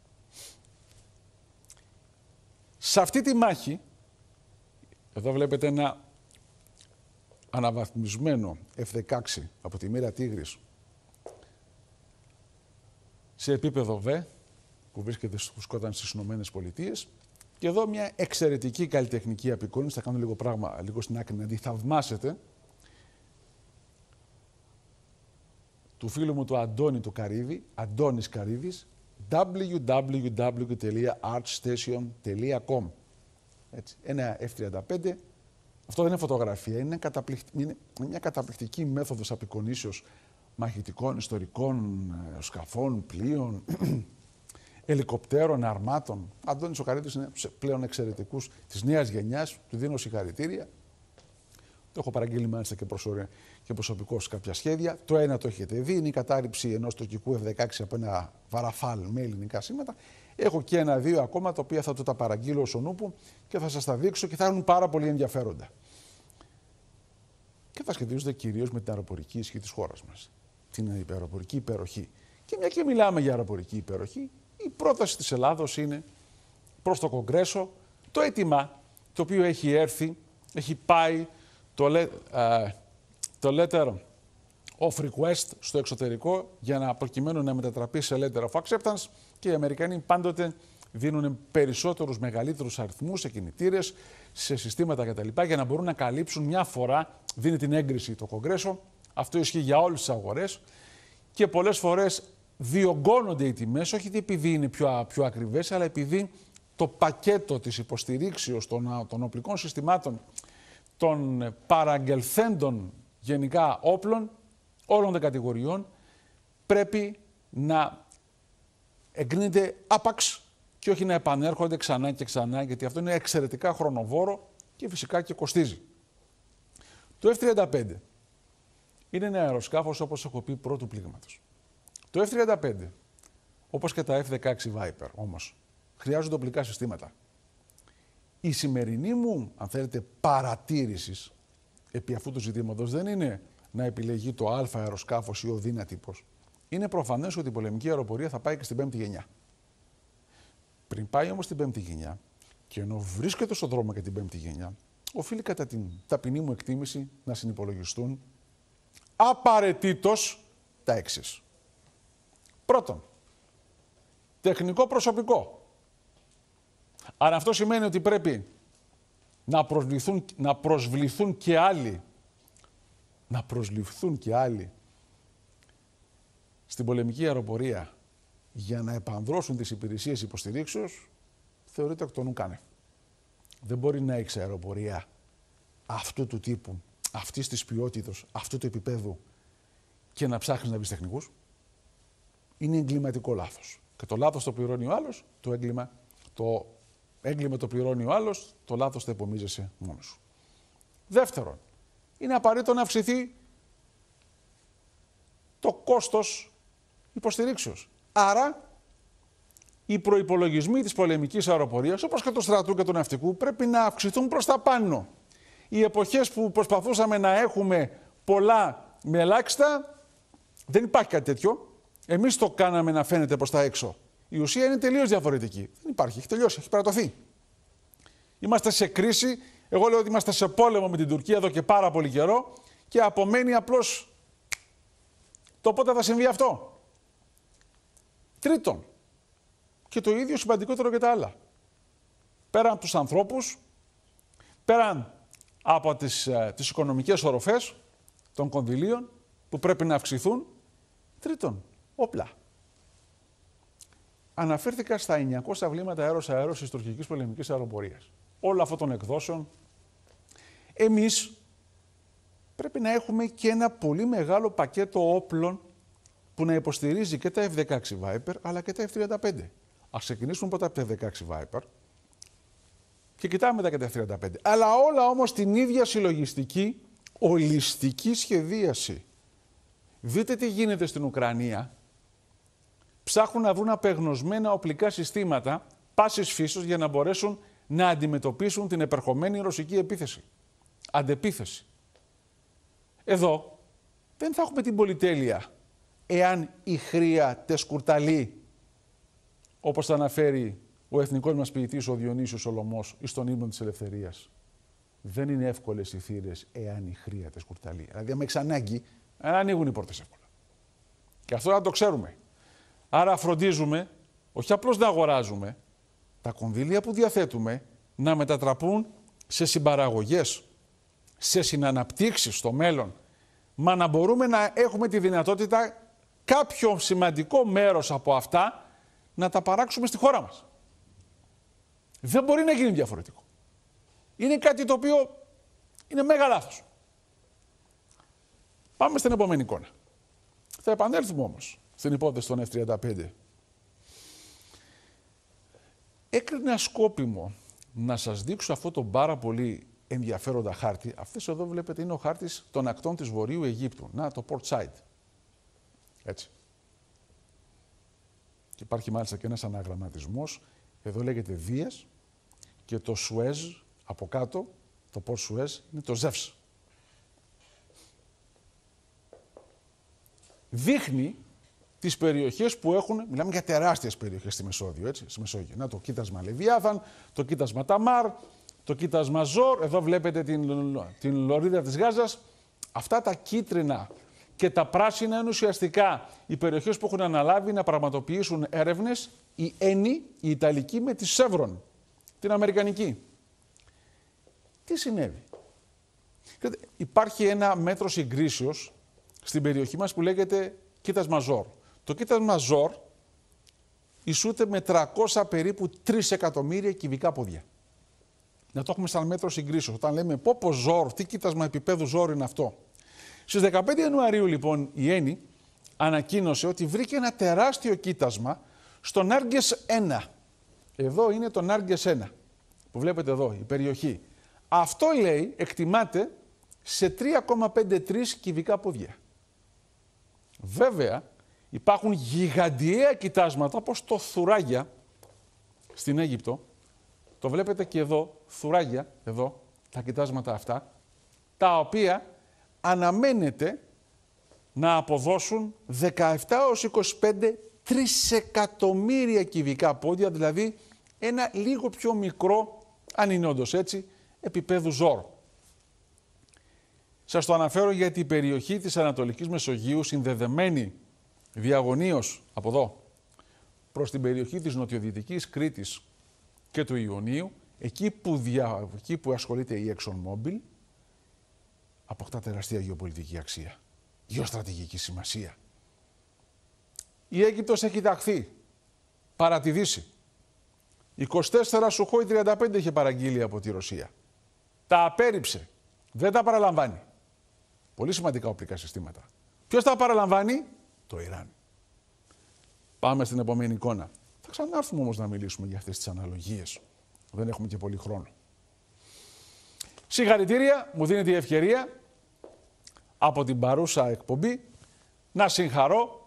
Σε αυτή τη μάχη, εδώ βλέπετε ένα αναβαθμισμένο εφ δεκαέξι από τη μοίρα Τίγρης σε επίπεδο Β, που βρίσκεται σκόταν στις Ηνωμένες Πολιτείες. Και εδώ μια εξαιρετική καλλιτεχνική απεικόνιση, θα κάνω λίγο πράγμα λίγο στην άκρη να τη θαυμάσετε, του φίλου μου του Αντώνη του Καρύδη, Αντώνης Καρύδης, double-u double-u double-u τελεία artstation τελεία com. Έτσι, ένα εφ τριάντα πέντε, αυτό δεν είναι φωτογραφία, είναι, είναι μια καταπληκτική μέθοδος απεικονίσεως μαχητικών, ιστορικών, σκαφών, πλοίων, ελικοπτέρων, αρμάτων. Αντώνης ο Καρύδης είναι πλέον εξαιρετικούς της νέας γενιάς, του δίνω συγχαρητήρια. έχω παραγγείλει μάλιστα και, και προσωπικώς κάποια σχέδια. Το ένα το έχετε δει, είναι η κατάρριψη ενός τουρκικού εφ δεκαέξι από ένα βαραφάλ με ελληνικά σήματα. Έχω και ένα-δύο ακόμα, τα οποία θα το τα παραγγείλω ως ο νούπου και θα σας τα δείξω και θα έχουν πάρα πολύ ενδιαφέροντα. Και θα σχετίζονται κυρίως με την αεροπορική ισχύ της χώρας μας. Την αεροπορική υπεροχή. Και μια και μιλάμε για αεροπορική υπεροχή, η πρόταση της Ελλάδος είναι προς το Κογκρέσο το αίτημα το οποίο έχει έρθει, έχει πάει το, le, uh, το letter of request στο εξωτερικό για να προκειμένου να μετατραπεί σε letter of acceptance και οι Αμερικανοί πάντοτε δίνουν περισσότερους, μεγαλύτερους αριθμούς σε κινητήρες, σε συστήματα κτλ. Για να μπορούν να καλύψουν μια φορά, δίνει την έγκριση το Κογκρέσο. Αυτό ισχύει για όλες τις αγορές και πολλές φορές διωγγώνονται οι τιμές, όχι επειδή είναι πιο, πιο ακριβές, αλλά επειδή το πακέτο της υποστηρίξεως των, των οπλικών συστημάτων, των παραγγελθέντων γενικά όπλων, όλων των κατηγοριών, πρέπει να εγκρίνεται άπαξ και όχι να επανέρχονται ξανά και ξανά, γιατί αυτό είναι εξαιρετικά χρονοβόρο και φυσικά και κοστίζει. Το εφ τριάντα πέντε είναι ένα αεροσκάφος, όπως έχω πει, πρώτου πλήγματος. Το εφ τριάντα πέντε, όπως και τα εφ δεκαέξι Viper όμως, χρειάζονται οπλικά συστήματα. Η σημερινή μου, αν θέλετε, παρατήρηση επί αυτού του ζητήματος δεν είναι να επιλεγεί το α αεροσκάφος ή ο δίνα τύπος. Είναι προφανές ότι η πολεμική αεροπορία θα πάει και στην πέμπτη γενιά. Πριν πάει όμως στην πέμπτη γενιά, και ενώ βρίσκεται στον δρόμο για την πέμπτη γενιά, οφείλει κατά την ταπεινή μου εκτίμηση να συνυπολογιστούν απαραίτητος τα εξής. Πρώτον, τεχνικό προσωπικό. Άρα αυτό σημαίνει ότι πρέπει να προσβληθούν, να προσβληθούν και άλλοι, να προσληφθούν και άλλοι στην πολεμική αεροπορία για να επανδρώσουν τις υπηρεσίες υποστηρίξεως, θεωρείται εκ των ου κάνευ. Δεν μπορεί να έχεις αεροπορία αυτού του τύπου, αυτής της ποιότητας, αυτού του επίπεδου και να ψάχνεις να βρεις τεχνικούς. Είναι εγκληματικό λάθος. Και το λάθος το πληρώνει ο άλλος, το έγκλημα, το έγκλημα το πληρώνει ο άλλος, το λάθος το επομίζεσαι μόνος σου. Δεύτερον, είναι απαραίτητο να αυξηθεί το κόστος υποστηρίξεως. Άρα, οι προϋπολογισμοί της πολεμικής αεροπορίας, όπως και του στρατού και του ναυτικού, πρέπει να αυξηθούν προς τα πάνω. Οι εποχές που προσπαθούσαμε να έχουμε πολλά με ελάχιστα, δεν υπάρχει κάτι τέτοιο. Εμείς το κάναμε να φαίνεται προς τα έξω. Η ουσία είναι τελείως διαφορετική. Δεν υπάρχει, έχει τελειώσει, έχει περατωθεί. Είμαστε σε κρίση. Εγώ λέω ότι είμαστε σε πόλεμο με την Τουρκία εδώ και πάρα πολύ καιρό και απομένει απλώς το πότε θα συμβεί αυτό. Τρίτον, και το ίδιο σημαντικότερο και τα άλλα. Πέραν από τους ανθρώπους, πέραν από τις, ε, τις οικονομικές οροφές των κονδυλίων που πρέπει να αυξηθούν, τρίτον, όπλα. Αναφέρθηκα στα εννιακόσια βλήματα αέρος-αέρος της τουρκικής πολεμικής αεροπορίας. Όλων αυτών των εκδόσεων, εμείς πρέπει να έχουμε και ένα πολύ μεγάλο πακέτο όπλων που να υποστηρίζει και τα εφ δεκαέξι Viper αλλά και τα εφ τριάντα πέντε. Ας ξεκινήσουμε πρώτα από τα εφ δεκαέξι Viper και κοιτάμε μετά και τα εφ τριάντα πέντε. Αλλά όλα όμως την ίδια συλλογιστική, ολιστική σχεδίαση. Δείτε τι γίνεται στην Ουκρανία. Ψάχνουν να βρουν απεγνωσμένα οπλικά συστήματα πάσης φύσεως για να μπορέσουν να αντιμετωπίσουν την επερχομένη ρωσική επίθεση. Αντεπίθεση. Εδώ δεν θα έχουμε την πολυτέλεια εάν η χρία τεσκουρταλεί, όπως θα αναφέρει ο εθνικός μας ποιητής ο Διονύσιος Σολωμός εις τον ύμνο της ελευθερίας. Δεν είναι εύκολες οι θύρες εάν η χρία τεσκουρταλεί. Δηλαδή, αν έχεις ανάγκη, να ανοίγουν οι πόρτες εύκολα. Και αυτό να το ξέρουμε. Άρα φροντίζουμε, όχι απλώς να αγοράζουμε, τα κονδύλια που διαθέτουμε να μετατραπούν σε συμπαραγωγές, σε συναναπτύξεις στο μέλλον, μα να μπορούμε να έχουμε τη δυνατότητα κάποιο σημαντικό μέρος από αυτά να τα παράξουμε στη χώρα μας. Δεν μπορεί να γίνει διαφορετικό. Είναι κάτι το οποίο είναι μέγα λάθος. Πάμε στην επόμενη εικόνα. Θα επανέλθουμε όμως στην υπόθεση των εφ τριάντα πέντε. Έκρινα σκόπιμο να σας δείξω αυτό το πάρα πολύ ενδιαφέροντα χάρτη. Αυτές εδώ βλέπετε είναι ο χάρτης των ακτών της Βορείου Αιγύπτου. Να, το Port Said. Έτσι. Και υπάρχει μάλιστα και ένας αναγραμματισμός. Εδώ λέγεται Δίας και το Σουέζ από κάτω, το Port Suez, είναι το Ζεύς. Δείχνει τις περιοχές που έχουν, μιλάμε για τεράστιες περιοχές στη Μεσόγειο, έτσι, στη Μεσόγειο. Να, το κοίτασμα Λεβιάθαν, το κοίτασμα Ταμάρ, το κοίτασμα Ζόρ, εδώ βλέπετε την, την λωρίδα της Γάζας. Αυτά τα κίτρινα και τα πράσινα είναι ουσιαστικά οι περιοχές που έχουν αναλάβει να πραγματοποιήσουν έρευνες, η Eni, η Ιταλική, με τη Chevron, την Αμερικανική. Τι συνέβη? Υπάρχει ένα μέτρο συγκρίσεως στην περιοχή μας που λέγεται κοίτασμα Ζόρ. Το κοίτασμα Ζόρ ισούται με τριακόσια περίπου τρία εκατομμύρια κυβικά πόδια. Να το έχουμε σαν μέτρο συγκρίσεως. Όταν λέμε πω πω Ζόρ, τι κοίτασμα επίπεδου Ζόρ είναι αυτό. Στις δεκαπέντε Ιανουαρίου λοιπόν η Eni ανακοίνωσε ότι βρήκε ένα τεράστιο κοίτασμα στο Νάργκες ένα. Εδώ είναι το Νάργκες ένα που βλέπετε εδώ, η περιοχή. Αυτό λέει εκτιμάται σε τρία κόμμα πενήντα τρία κυβικά πόδια. Βέβαια υπάρχουν γιγαντιαία κοιτάσματα όπως το Θουράγια στην Αίγυπτο. Το βλέπετε και εδώ, Θουράγια, εδώ, τα κοιτάσματα αυτά, τα οποία αναμένεται να αποδώσουν δεκαεπτά έως είκοσι πέντε τρισεκατομμύρια κυβικά πόδια, δηλαδή ένα λίγο πιο μικρό, αν είναι όντως έτσι, επίπεδου Ζόρ. Σας το αναφέρω γιατί η περιοχή της Ανατολικής Μεσογείου, συνδεδεμένη διαγωνίως από εδώ προς την περιοχή της νοτιοδυτικής Κρήτης και του Ιωνίου, εκεί που, δια... εκεί που ασχολείται η ExxonMobil, αποκτά τεράστια γεωπολιτική αξία, γεωστρατηγική σημασία. Η Αίγυπτος έχει ταχθεί παρά τη Δύση. είκοσι τέσσερα Σουχόι τριάντα πέντε είχε παραγγείλει από τη Ρωσία. Τα απέρριψε. Δεν τα παραλαμβάνει. Πολύ σημαντικά οπλικά συστήματα. Ποιος τα παραλαμβάνει? Το Ιράν. Πάμε στην επόμενη εικόνα. Θα ξανάρθουμε όμως να μιλήσουμε για αυτές τις αναλογίες. Δεν έχουμε και πολύ χρόνο. Συγχαρητήρια, μου δίνεται η ευκαιρία από την παρούσα εκπομπή να συγχαρώ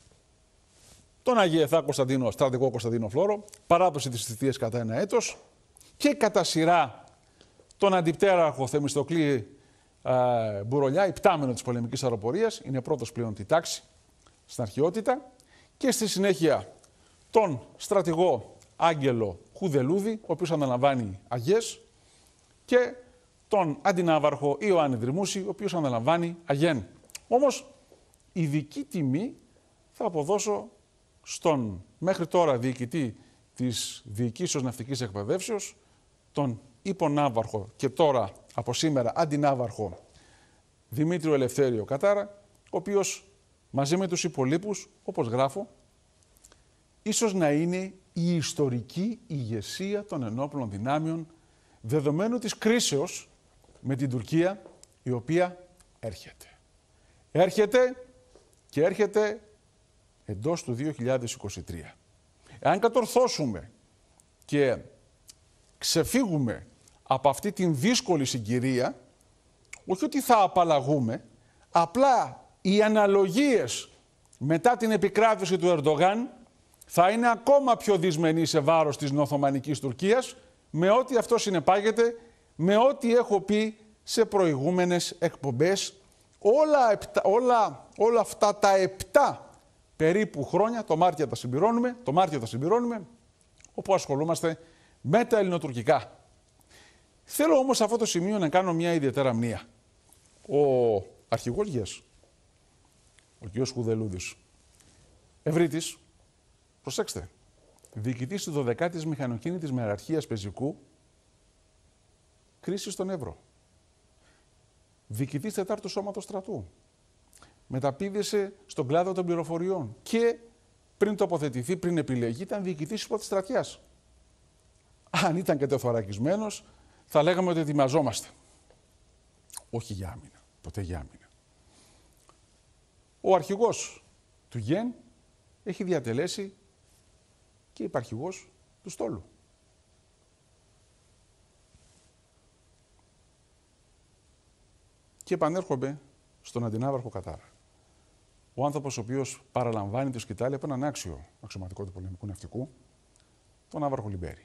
τον Αγιεθά Κωνσταντίνο, στρατηγό Κωνσταντίνο Φλόρο, παράδοση της θητείας κατά ένα έτος, και κατά σειρά τον αντιπτέραρχο Θεμιστοκλή ε, Μπουρολιά, υπτάμενο της πολεμικής αεροπορίας, είναι πρώτος πλέον τη τάξη στην αρχαιότητα, και στη συνέχεια τον στρατηγό Άγγελο Χουδελούδη, ο οποίος αναλαμβάνει Αγιές, και τον αντινάβαρχο Ιωάννη Δρυμούση, ο οποίος αναλαμβάνει Αγέν. Όμως, ειδική τιμή θα αποδώσω στον μέχρι τώρα διοικητή της Διοικήσεως Ναυτικής Εκπαιδεύσεως, τον υπονάβαρχο και τώρα από σήμερα αντινάβαρχο Δημήτριο Ελευθέριο Κατάρα, ο οποίος μαζί με τους υπολείπους, όπως γράφω, ίσως να είναι η ιστορική ηγεσία των ενόπλων δυνάμεων δεδομένου της κρίσεως με την Τουρκία, η οποία έρχεται. Έρχεται και έρχεται εντός του δύο χιλιάδες είκοσι τρία. Εάν κατορθώσουμε και ξεφύγουμε από αυτή την δύσκολη συγκυρία, όχι ότι θα απαλλαγούμε, απλά οι αναλογίες μετά την επικράτηση του Ερντογάν θα είναι ακόμα πιο δυσμενείς σε βάρος της Οθωμανικής Τουρκίας, με ό,τι αυτό συνεπάγεται, με ό,τι έχω πει σε προηγούμενες εκπομπές, όλα, όλα, όλα αυτά τα επτά περίπου χρόνια, το Μάρτιο τα συμπληρώνουμε, το Μάρτιο τα συμπληρώνουμε, όπου ασχολούμαστε με τα ελληνοτουρκικά. Θέλω όμως σε αυτό το σημείο να κάνω μια ιδιαίτερα μνήα. Ο αρχηγός ΓΕΣ, ο κ. Χουδελούδης, ευρύτης, προσέξτε, διοικητής του δωδεκάτης Μηχανοκίνητης Μεραρχίας Πεζικού, κρίση στον Εύρο. Διοικητής τετάρτου Σώματος Στρατού. Μεταπήδησε στον κλάδο των πληροφοριών και πριν τοποθετηθεί, πριν επιλεγεί, ήταν διοικητής υπό της στρατιάς. Αν ήταν κατεθωρακισμένος, θα λέγαμε ότι ετοιμαζόμαστε. Όχι για άμυνα, ποτέ για άμυνα. Ο αρχηγός του ΓΕΝ έχει διατελέσει και υπαρχηγός του στόλου. Και επανέρχομαι στον αντινάβαρχο Κατάρα. Ο άνθρωπος ο οποίος παραλαμβάνει τη σκητάλη από έναν άξιο αξιωματικό του πολεμικού ναυτικού, τον Ναύαρχο Λιμπέρη.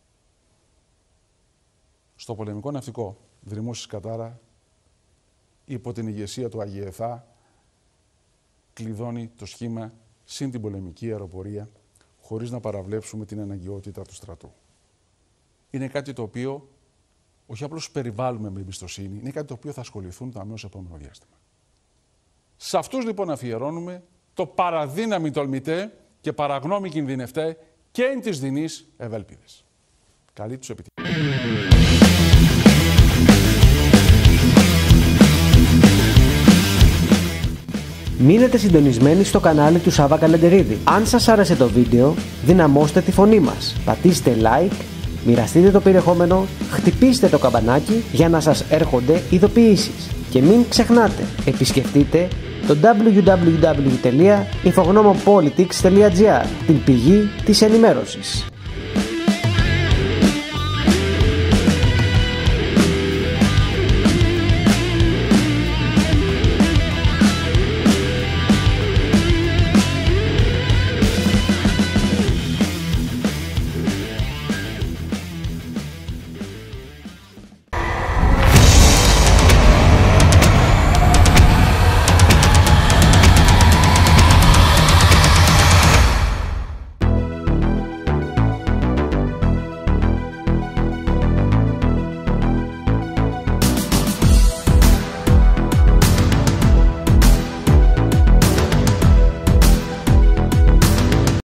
Στο πολεμικό ναυτικό Δρυμούσης Κατάρα, υπό την ηγεσία του Αγιεθά, κλειδώνει το σχήμα συν την πολεμική αεροπορία, χωρίς να παραβλέψουμε την αναγκαιότητα του στρατού. Είναι κάτι το οποίο όχι απλώς περιβάλλουμε με εμπιστοσύνη, είναι κάτι το οποίο θα ασχοληθούν το αμέσως επόμενο διάστημα. Σε αυτούς λοιπόν αφιερώνουμε το παραδύναμη τολμητέ και παραγνώμη κινδυνευτέ και εν της δεινής ευέλπιδες. Καλή τους επιτυχία. Μείνετε συντονισμένοι στο κανάλι του Σάβα Καλεντερίδη. Αν σας άρεσε το βίντεο, δυναμώστε τη φωνή μας. Πατήστε like, μοιραστείτε το περιεχόμενο, χτυπήστε το καμπανάκι για να σας έρχονται ειδοποιήσεις. Και μην ξεχνάτε, επισκεφτείτε το double-u double-u double-u τελεία infognomopolitics τελεία gr, την πηγή της ενημέρωσης.